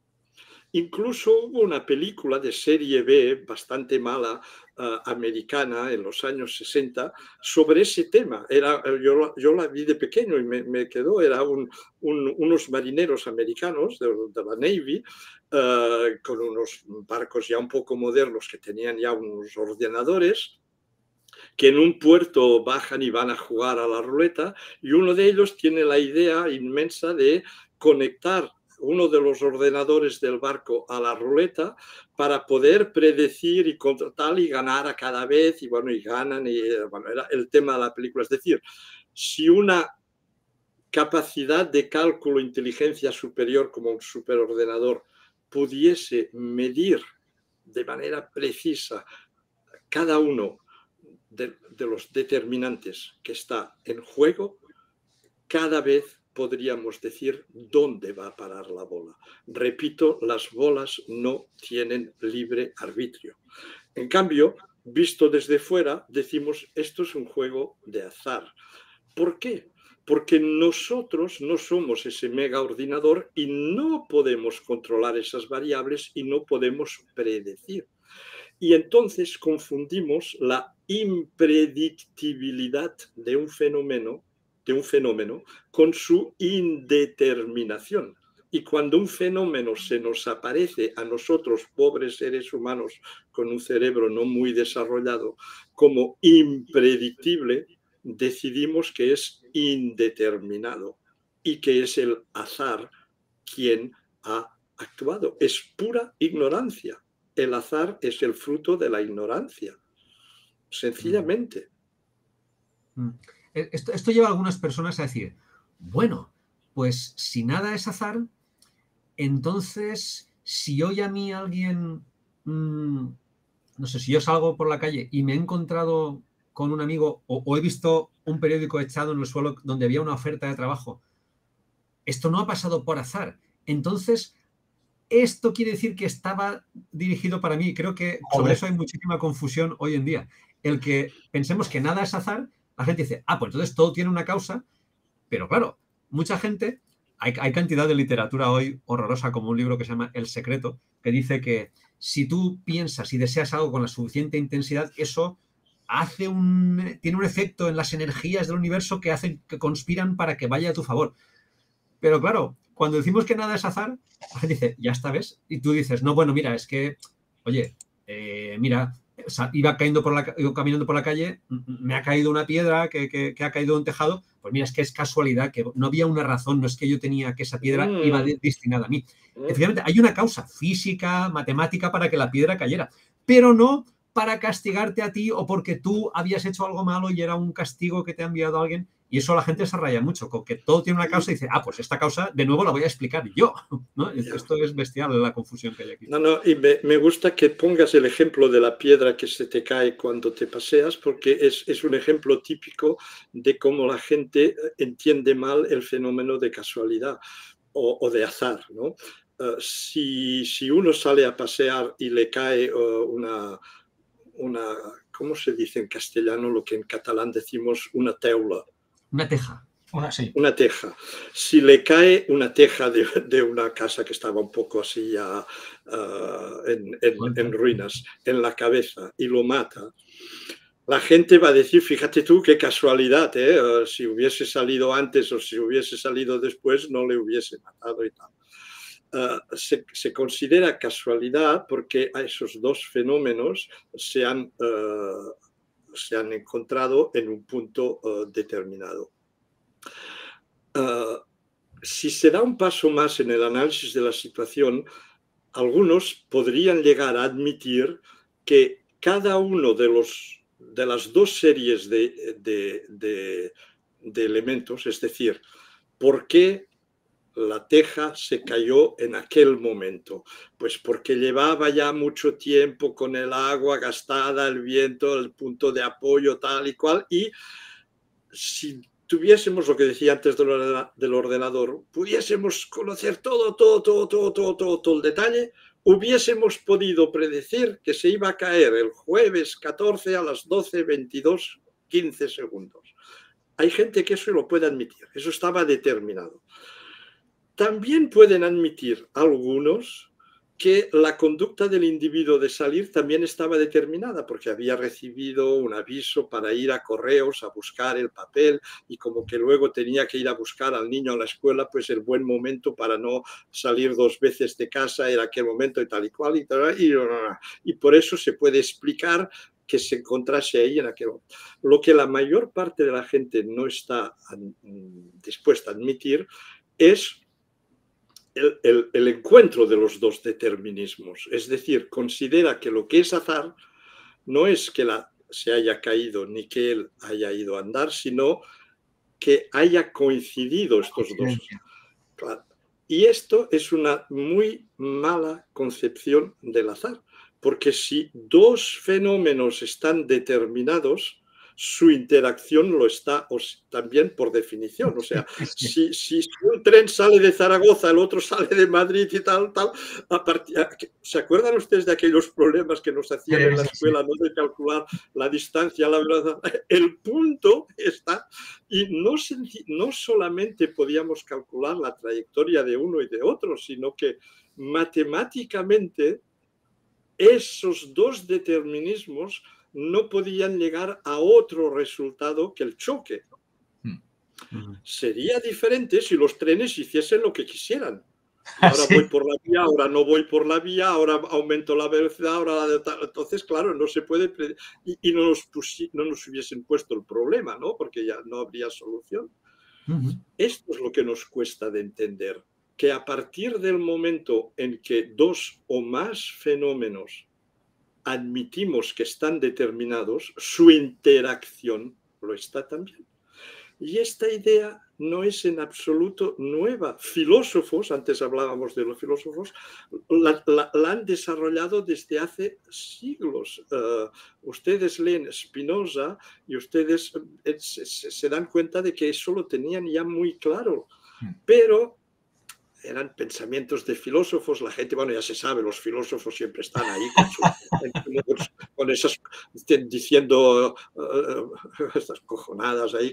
S2: Incluso hubo una película de serie B bastante mala, uh, americana, en los años sesenta, sobre ese tema. Era, yo, yo la vi de pequeño y me, me quedó, era un, un, unos marineros americanos de, de la Navy, uh, con unos barcos ya un poco modernos que tenían ya unos ordenadores, que en un puerto bajan y van a jugar a la ruleta, y uno de ellos tiene la idea inmensa de conectar uno de los ordenadores del barco a la ruleta para poder predecir y contratar y ganar a cada vez, y bueno, y ganan, y bueno, era el tema de la película. Es decir, si una capacidad de cálculo, inteligencia superior como un superordenador pudiese medir de manera precisa cada uno de, de los determinantes que está en juego, cada vez podríamos decir dónde va a parar la bola. Repito, las bolas no tienen libre arbitrio. En cambio, visto desde fuera, decimos esto es un juego de azar. ¿Por qué? Porque nosotros no somos ese mega ordenador y no podemos controlar esas variables y no podemos predecir. Y entonces confundimos la impredictibilidad de un fenómeno de un fenómeno con su indeterminación. Y cuando un fenómeno se nos aparece a nosotros, pobres seres humanos con un cerebro no muy desarrollado, como impredictible, decidimos que es indeterminado y que es el azar quien ha actuado. Es pura ignorancia. El azar es el fruto de la ignorancia, sencillamente.
S1: Mm. Esto, esto lleva a algunas personas a decir, bueno, pues si nada es azar, entonces si hoy a mí alguien, mmm, no sé, si yo salgo por la calle y me he encontrado con un amigo o, o he visto un periódico echado en el suelo donde había una oferta de trabajo, esto no ha pasado por azar. Entonces, esto quiere decir que estaba dirigido para mí. Creo que sobre eso hay muchísima confusión hoy en día. El que pensemos que nada es azar, la gente dice, ah, pues entonces todo tiene una causa, pero claro, mucha gente, hay, hay cantidad de literatura hoy horrorosa, como un libro que se llama El Secreto, que dice que si tú piensas y deseas algo con la suficiente intensidad, eso hace un, tiene un efecto en las energías del universo que hacen, que conspiran para que vaya a tu favor. Pero claro, cuando decimos que nada es azar, la gente dice, ya está, ¿ves? Y tú dices, no, bueno, mira, es que, oye, eh, mira, o sea, iba, cayendo por la, iba caminando por la calle, me ha caído una piedra que, que, que ha caído en un tejado, pues mira, es que es casualidad, que no había una razón, no es que yo tenía que esa piedra mm. iba de, destinada a mí. Mm. Efectivamente, hay una causa física, matemática para que la piedra cayera, pero no para castigarte a ti o porque tú habías hecho algo malo y era un castigo que te ha enviado alguien. Y eso la gente se raya mucho, con que todo tiene una causa y dice, ah, pues esta causa de nuevo la voy a explicar yo, ¿no? Esto es bestial la confusión que hay aquí.
S2: No, no, y me, me gusta que pongas el ejemplo de la piedra que se te cae cuando te paseas, porque es, es un ejemplo típico de cómo la gente entiende mal el fenómeno de casualidad o, o de azar, ¿no? Uh, si, si uno sale a pasear y le cae uh, una, una, ¿cómo se dice en castellano lo que en catalán decimos una teula?
S1: Una teja.
S3: Una, sí.
S2: Una teja. Si le cae una teja de, de una casa que estaba un poco así ya uh, en, en, en ruinas en la cabeza y lo mata, la gente va a decir, fíjate tú qué casualidad, ¿eh? Uh, si hubiese salido antes o si hubiese salido después no le hubiese matado y tal. Uh, se, se considera casualidad porque a esos dos fenómenos se han, uh, se han encontrado en un punto uh, determinado. Uh, si se da un paso más en el análisis de la situación, algunos podrían llegar a admitir que cada uno de, los, de las dos series de, de, de, de elementos, es decir, ¿por qué la teja se cayó en aquel momento? Pues porque llevaba ya mucho tiempo con el agua gastada, el viento, el punto de apoyo tal y cual, y si tuviésemos lo que decía antes del, ordena, del ordenador, pudiésemos conocer todo, todo, todo, todo, todo, todo, todo el detalle, hubiésemos podido predecir que se iba a caer el jueves catorce a las doce veintidós quince segundos. Hay gente que eso lo puede admitir, eso estaba determinado. También pueden admitir algunos que la conducta del individuo de salir también estaba determinada porque había recibido un aviso para ir a correos a buscar el papel y como que luego tenía que ir a buscar al niño a la escuela, pues el buen momento para no salir dos veces de casa era aquel momento y tal y cual y tal, y, y por eso se puede explicar que se encontrase ahí en aquel momento. Lo que la mayor parte de la gente no está dispuesta a admitir es El, el, el encuentro de los dos determinismos, es decir, considera que lo que es azar no es que la, se haya caído ni que él haya ido a andar, sino que haya coincidido estos dos. Claro. Y esto es una muy mala concepción del azar, porque si dos fenómenos están determinados, su interacción lo está también por definición. O sea, si, si un tren sale de Zaragoza, el otro sale de Madrid y tal, tal, a partir, ¿se acuerdan ustedes de aquellos problemas que nos hacían en la escuela, no de calcular la distancia, la verdad? El punto está, y no, no solamente podíamos calcular la trayectoria de uno y de otro, sino que matemáticamente esos dos determinismos no podían llegar a otro resultado que el choque. Mm. Sería diferente si los trenes hiciesen lo que quisieran. Ahora ¿Sí? voy por la vía, ahora no voy por la vía, ahora aumento la velocidad, ahora la de tal. Entonces, claro, no se puede... Y, y no, nos pusi... no nos hubiesen puesto el problema, ¿no? Porque ya no habría solución. Uh-huh. Esto es lo que nos cuesta de entender, que a partir del momento en que dos o más fenómenos admitimos que están determinados, su interacción lo está también. Y esta idea no es en absoluto nueva. Filósofos, antes hablábamos de los filósofos, la, la, la han desarrollado desde hace siglos. Uh, ustedes leen Spinoza y ustedes eh, se, se dan cuenta de que eso lo tenían ya muy claro. Pero eran pensamientos de filósofos, la gente, bueno, ya se sabe, los filósofos siempre están ahí con, su, con esas, diciendo uh, estas cojonadas ahí.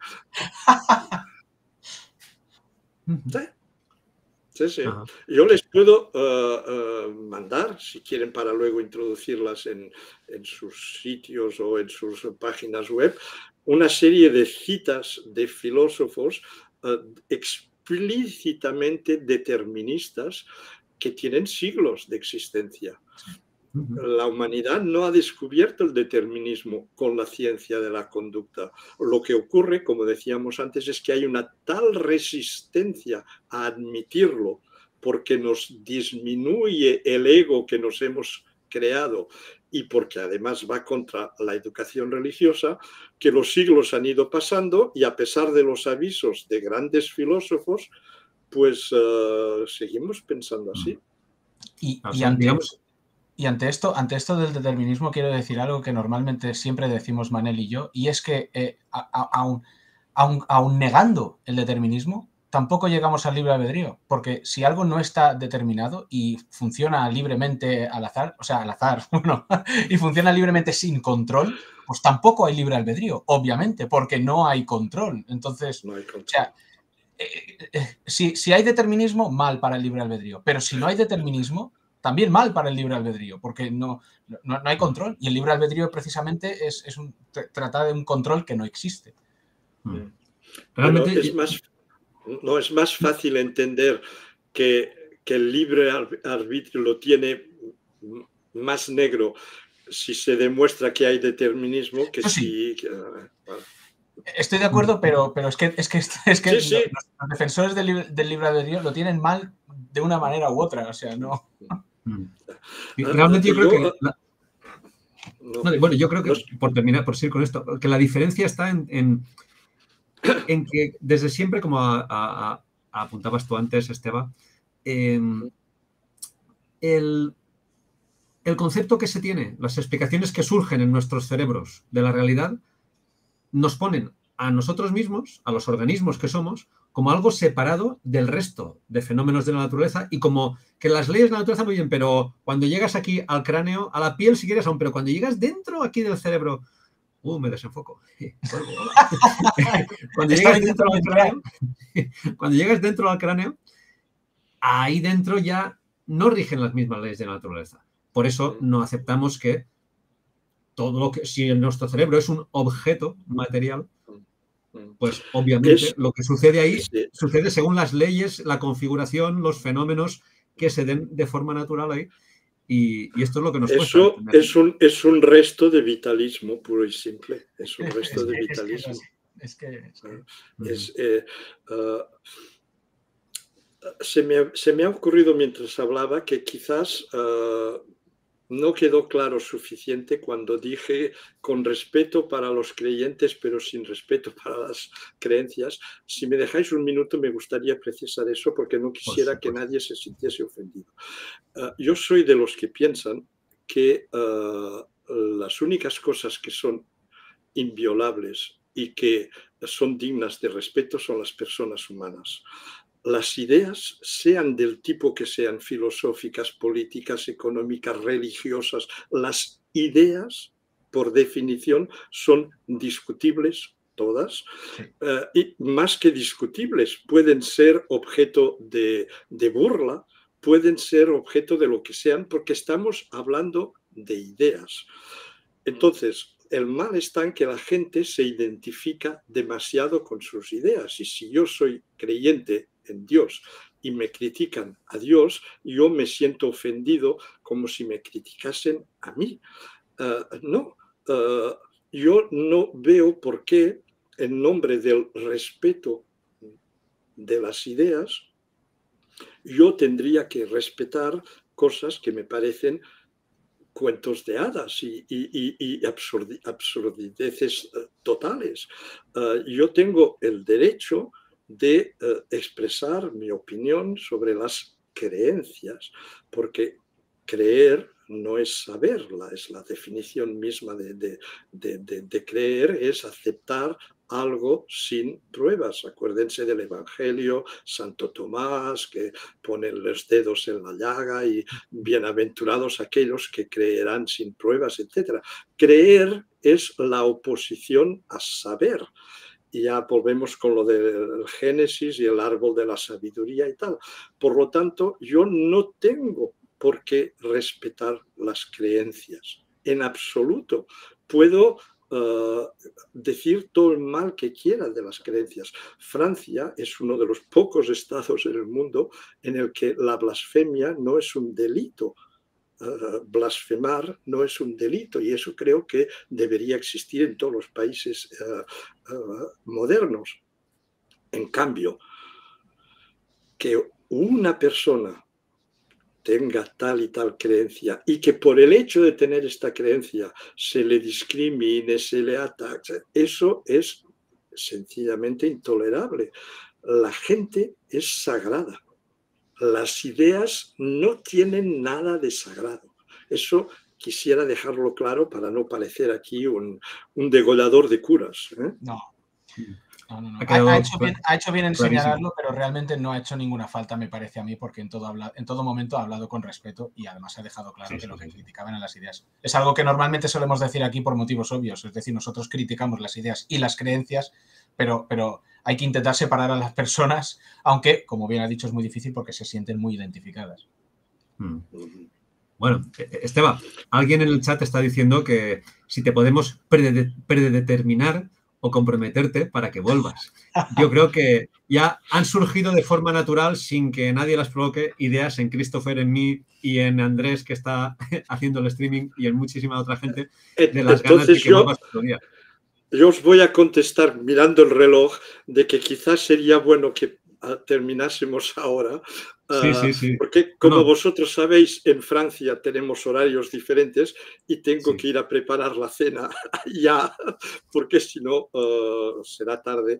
S2: ¿Sí? Sí, sí. Uh-huh. Yo les puedo uh, uh, mandar, si quieren, para luego introducirlas en, en sus sitios o en sus páginas web, una serie de citas de filósofos uh, explícitamente deterministas que tienen siglos de existencia. La humanidad no ha descubierto el determinismo con la ciencia de la conducta. Lo que ocurre, como decíamos antes, es que hay una tal resistencia a admitirlo porque nos disminuye el ego que nos hemos creado y porque además va contra la educación religiosa, que los siglos han ido pasando y a pesar de los avisos de grandes filósofos, pues uh, seguimos pensando así.
S3: Y, y, ante, y ante, esto, ante esto del determinismo quiero decir algo que normalmente siempre decimos Manel y yo, y es que eh, aún aun, aun negando el determinismo, tampoco llegamos al libre albedrío, porque si algo no está determinado y funciona libremente al azar, o sea, al azar, bueno, y funciona libremente sin control, pues tampoco hay libre albedrío, obviamente, porque no hay control. Entonces,
S2: no hay control.
S3: O sea, eh, eh, si, si hay determinismo, mal para el libre albedrío, pero si no hay determinismo, también mal para el libre albedrío, porque no, no, no hay control, y el libre albedrío precisamente es, es un, trata de un control que no existe.
S2: Realmente bueno, es más... No es más fácil entender que, que el libre arbitrio lo tiene más negro si se demuestra que hay determinismo que
S3: sí.
S2: si... Que, bueno.
S3: Estoy de acuerdo, pero, pero es que, es que, es que sí, sí. Los, los defensores del, libre, del libre albedrío lo tienen mal de una manera u otra, o sea, no...
S1: Y realmente yo creo que... La... No, bueno, yo creo que, por terminar, por seguir con esto, que la diferencia está en... en... en que desde siempre, como a, a, a apuntabas tú antes, Esteba, eh, el, el concepto que se tiene, las explicaciones que surgen en nuestros cerebros de la realidad, nos ponen a nosotros mismos, a los organismos que somos, como algo separado del resto de fenómenos de la naturaleza y como que las leyes de la naturaleza muy bien, pero cuando llegas aquí al cráneo, a la piel si quieres aún, pero cuando llegas dentro aquí del cerebro, uh, me desenfoco. Cuando llegas dentro del cráneo, cuando llegas dentro del cráneo, ahí dentro ya no rigen las mismas leyes de la naturaleza. Por eso no aceptamos que todo lo que, si nuestro cerebro es un objeto material, pues obviamente es, lo que sucede ahí sí. sucede según las leyes, la configuración, los fenómenos que se den de forma natural ahí. Y, y esto es lo que nos
S2: Eso cuesta. Es un, es un resto de vitalismo puro y simple. Es un resto es que, de vitalismo.
S3: Es que, es que,
S2: es que eh, uh, se, me, se me ha ocurrido mientras hablaba que quizás uh, no quedó claro suficiente cuando dije con respeto para los creyentes, pero sin respeto para las creencias. Si me dejáis un minuto, me gustaría precisar eso porque no quisiera que nadie se sintiese ofendido. Uh, yo soy de los que piensan que uh, las únicas cosas que son inviolables y que son dignas de respeto son las personas humanas. Las ideas, sean del tipo que sean, filosóficas, políticas, económicas, religiosas, las ideas, por definición, son discutibles todas, sí. uh, y más que discutibles, pueden ser objeto de, de burla, pueden ser objeto de lo que sean, porque estamos hablando de ideas. Entonces, el mal está en que la gente se identifica demasiado con sus ideas, y si yo soy creyente en Dios y me critican a Dios, yo me siento ofendido como si me criticasen a mí. Uh, no, uh, yo no veo por qué en nombre del respeto de las ideas yo tendría que respetar cosas que me parecen cuentos de hadas y, y, y absurdi, absurdideces uh, totales. Uh, yo tengo el derecho de uh, expresar mi opinión sobre las creencias, porque creer no es saberla, es la definición misma de, de, de, de, de creer, es aceptar algo sin pruebas. Acuérdense del Evangelio, Santo Tomás, que pone los dedos en la llaga y bienaventurados aquellos que creerán sin pruebas, etcétera. Creer es la oposición a saber. Y ya volvemos con lo del Génesis y el árbol de la sabiduría y tal. Por lo tanto, yo no tengo por qué respetar las creencias, en absoluto. Puedo uh, decir todo el mal que quiera de las creencias. Francia es uno de los pocos estados en el mundo en el que la blasfemia no es un delito. Uh, blasfemar no es un delito, y eso creo que debería existir en todos los países uh, uh, modernos. En cambio, que una persona tenga tal y tal creencia y que por el hecho de tener esta creencia se le discrimine, se le ataque, eso es sencillamente intolerable. La gente es sagrada. Las ideas no tienen nada de sagrado. Eso quisiera dejarlo claro para no parecer aquí un, un degollador de curas, ¿eh?
S3: No. No, no, no. Ha, ha, hecho bien, ha hecho bien en señalarlo, pero realmente no ha hecho ninguna falta, me parece a mí, porque en todo, habla, en todo momento ha hablado con respeto y además ha dejado claro sí, que sí, lo que sí. criticaban eran las ideas. Es algo que normalmente solemos decir aquí por motivos obvios, es decir, nosotros criticamos las ideas y las creencias, pero, pero hay que intentar separar a las personas, aunque, como bien ha dicho, es muy difícil porque se sienten muy identificadas.
S1: Hmm. Bueno, Esteban, alguien en el chat está diciendo que si te podemos prede predeterminar o comprometerte para que vuelvas. Yo creo que ya han surgido de forma natural, sin que nadie las provoque, ideas en Christopher, en mí y en Andrés, que está haciendo el streaming, y en muchísima otra gente, de las
S2: Entonces,
S1: ganas de que
S2: yo,
S1: vuelvas otro día.
S2: Yo os voy a contestar mirando el reloj de que quizás sería bueno que terminásemos ahora,
S1: sí, sí, sí.
S2: porque como
S1: no.
S2: vosotros sabéis, en Francia tenemos horarios diferentes y tengo sí. que ir a preparar la cena ya, porque si no uh, será tarde.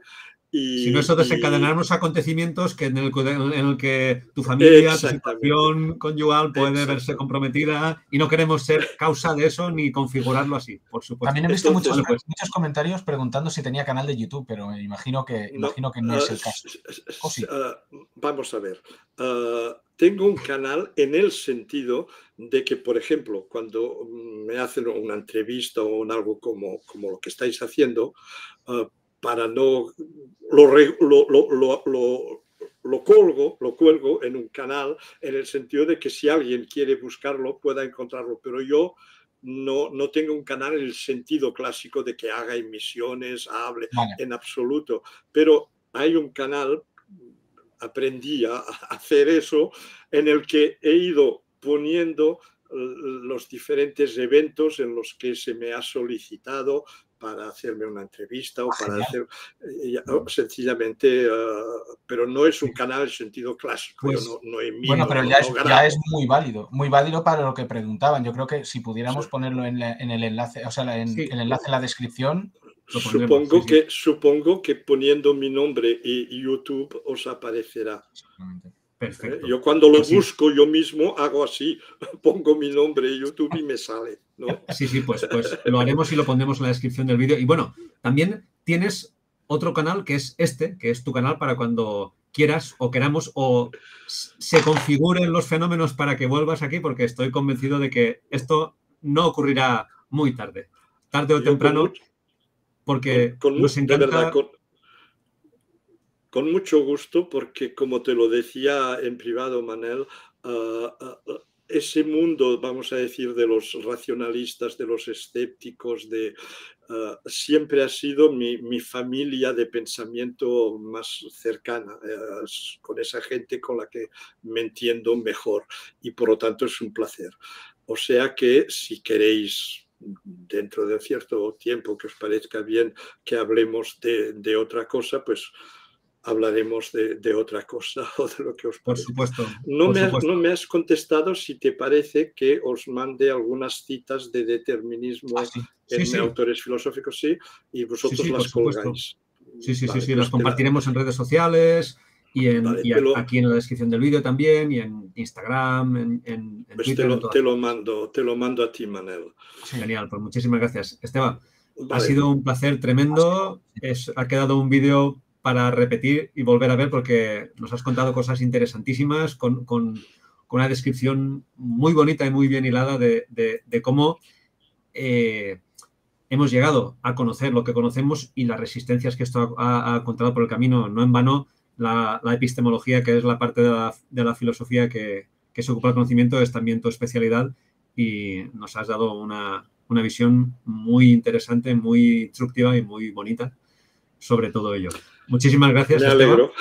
S2: Y,
S1: si no, eso desencadenará
S2: y...
S1: unos acontecimientos que en, el, en el que tu familia, tu situación conyugal puede verse comprometida y no queremos ser causa de eso ni configurarlo así, por supuesto.
S3: También he visto Entonces, muchos,
S1: vale, pues.
S3: muchos comentarios preguntando si tenía canal de YouTube, pero imagino que no, imagino que no uh, es el caso.
S2: ¿O sí? uh, vamos a ver. Uh, tengo un canal en el sentido de que, por ejemplo, cuando me hacen una entrevista o un algo como, como lo que estáis haciendo, uh, para no lo, lo, lo, lo, lo colgo, lo cuelgo en un canal en el sentido de que si alguien quiere buscarlo pueda encontrarlo, pero yo no, no tengo un canal en el sentido clásico de que haga emisiones, hable, vale. En absoluto, pero hay un canal, aprendí a hacer eso, en el que he ido poniendo los diferentes eventos en los que se me ha solicitado para hacerme una entrevista o para hacer uh, sencillamente, uh, pero no es un canal en sentido clásico.
S3: Pues,
S2: yo no, no emito,
S3: bueno, pero ya,
S2: no,
S3: es,
S2: no
S3: ya es muy válido, muy válido para lo que preguntaban. Yo creo que si pudiéramos sí. ponerlo en, la, en el enlace, o sea, en sí. el enlace en la descripción.
S2: Supongo,
S3: sí,
S2: que,
S3: sí.
S2: supongo que poniendo mi nombre y YouTube os aparecerá.
S1: Perfecto.
S2: Yo cuando lo
S1: sí.
S2: busco yo mismo hago así, pongo mi nombre en YouTube y me sale, ¿no?
S1: Sí, sí, pues, pues lo haremos y lo pondremos en la descripción del vídeo. Y bueno, también tienes otro canal que es este, que es tu canal para cuando quieras o queramos o se configuren los fenómenos para que vuelvas aquí, porque estoy convencido de que esto no ocurrirá muy tarde, tarde o yo temprano, mucho, porque
S2: con, con,
S1: nos encanta...
S2: De verdad, con, con mucho gusto, porque como te lo decía en privado, Manel, uh, uh, ese mundo, vamos a decir, de los racionalistas, de los escépticos, de, uh, siempre ha sido mi, mi familia de pensamiento más cercana, uh, con esa gente con la que me entiendo mejor y por lo tanto es un placer. O sea que si queréis, dentro de cierto tiempo que os parezca bien que hablemos de, de otra cosa, pues hablaremos de, de otra cosa o de lo que os parece.
S1: Por supuesto.
S2: No,
S1: por
S2: me
S1: supuesto.
S2: Has, no me has contestado si te parece que os mande algunas citas de determinismo
S1: ah, sí.
S2: en
S1: sí, sí.
S2: autores filosóficos, sí, y vosotros
S1: sí, sí,
S2: las colgáis.
S1: Sí, sí,
S2: vale,
S1: sí, sí,
S2: pues
S1: las compartiremos la... en redes sociales y, en, vale, y lo... aquí en la descripción del vídeo también, y en Instagram, en, en, en
S2: pues
S1: Twitter.
S2: Te lo,
S1: en
S2: te, lo mando, te lo mando a ti, Manel.
S1: Sí. Genial, pues muchísimas gracias. Esteban,
S2: vale.
S1: ha sido un placer tremendo. Es, ha quedado un vídeo para repetir y volver a ver porque nos has contado cosas interesantísimas con, con, con una descripción muy bonita y muy bien hilada de, de, de cómo eh, hemos llegado a conocer lo que conocemos y las resistencias que esto ha, ha encontrado por el camino. No en vano la, la epistemología, que es la parte de la, de la filosofía que, que se ocupa del conocimiento, es también tu especialidad y nos has dado una, una visión muy interesante, muy instructiva y muy bonita sobre todo ello. Muchísimas gracias,
S2: Me alegro.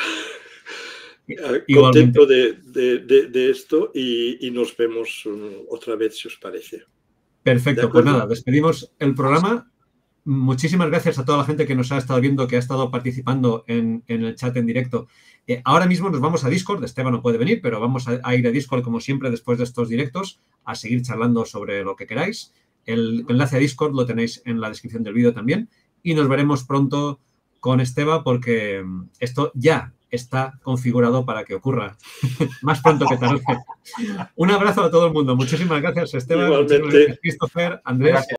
S1: Esteban.
S2: Contento de, de, de, de esto y, y nos vemos otra vez, si os parece.
S1: Perfecto, pues nada, despedimos el programa. Muchísimas gracias a toda la gente que nos ha estado viendo, que ha estado participando en, en el chat en directo. Eh, ahora mismo nos vamos a Discord. Esteban no puede venir, pero vamos a, a ir a Discord, como siempre, después de estos directos, a seguir charlando sobre lo que queráis. El enlace a Discord lo tenéis en la descripción del vídeo también. Y nos veremos pronto con Esteban, porque esto ya está configurado para que ocurra más pronto que tarde. Un abrazo a todo el mundo. Muchísimas gracias, Esteban.
S2: Igualmente.
S1: Muchísimas gracias, Christopher, Andrés.
S3: Gracias.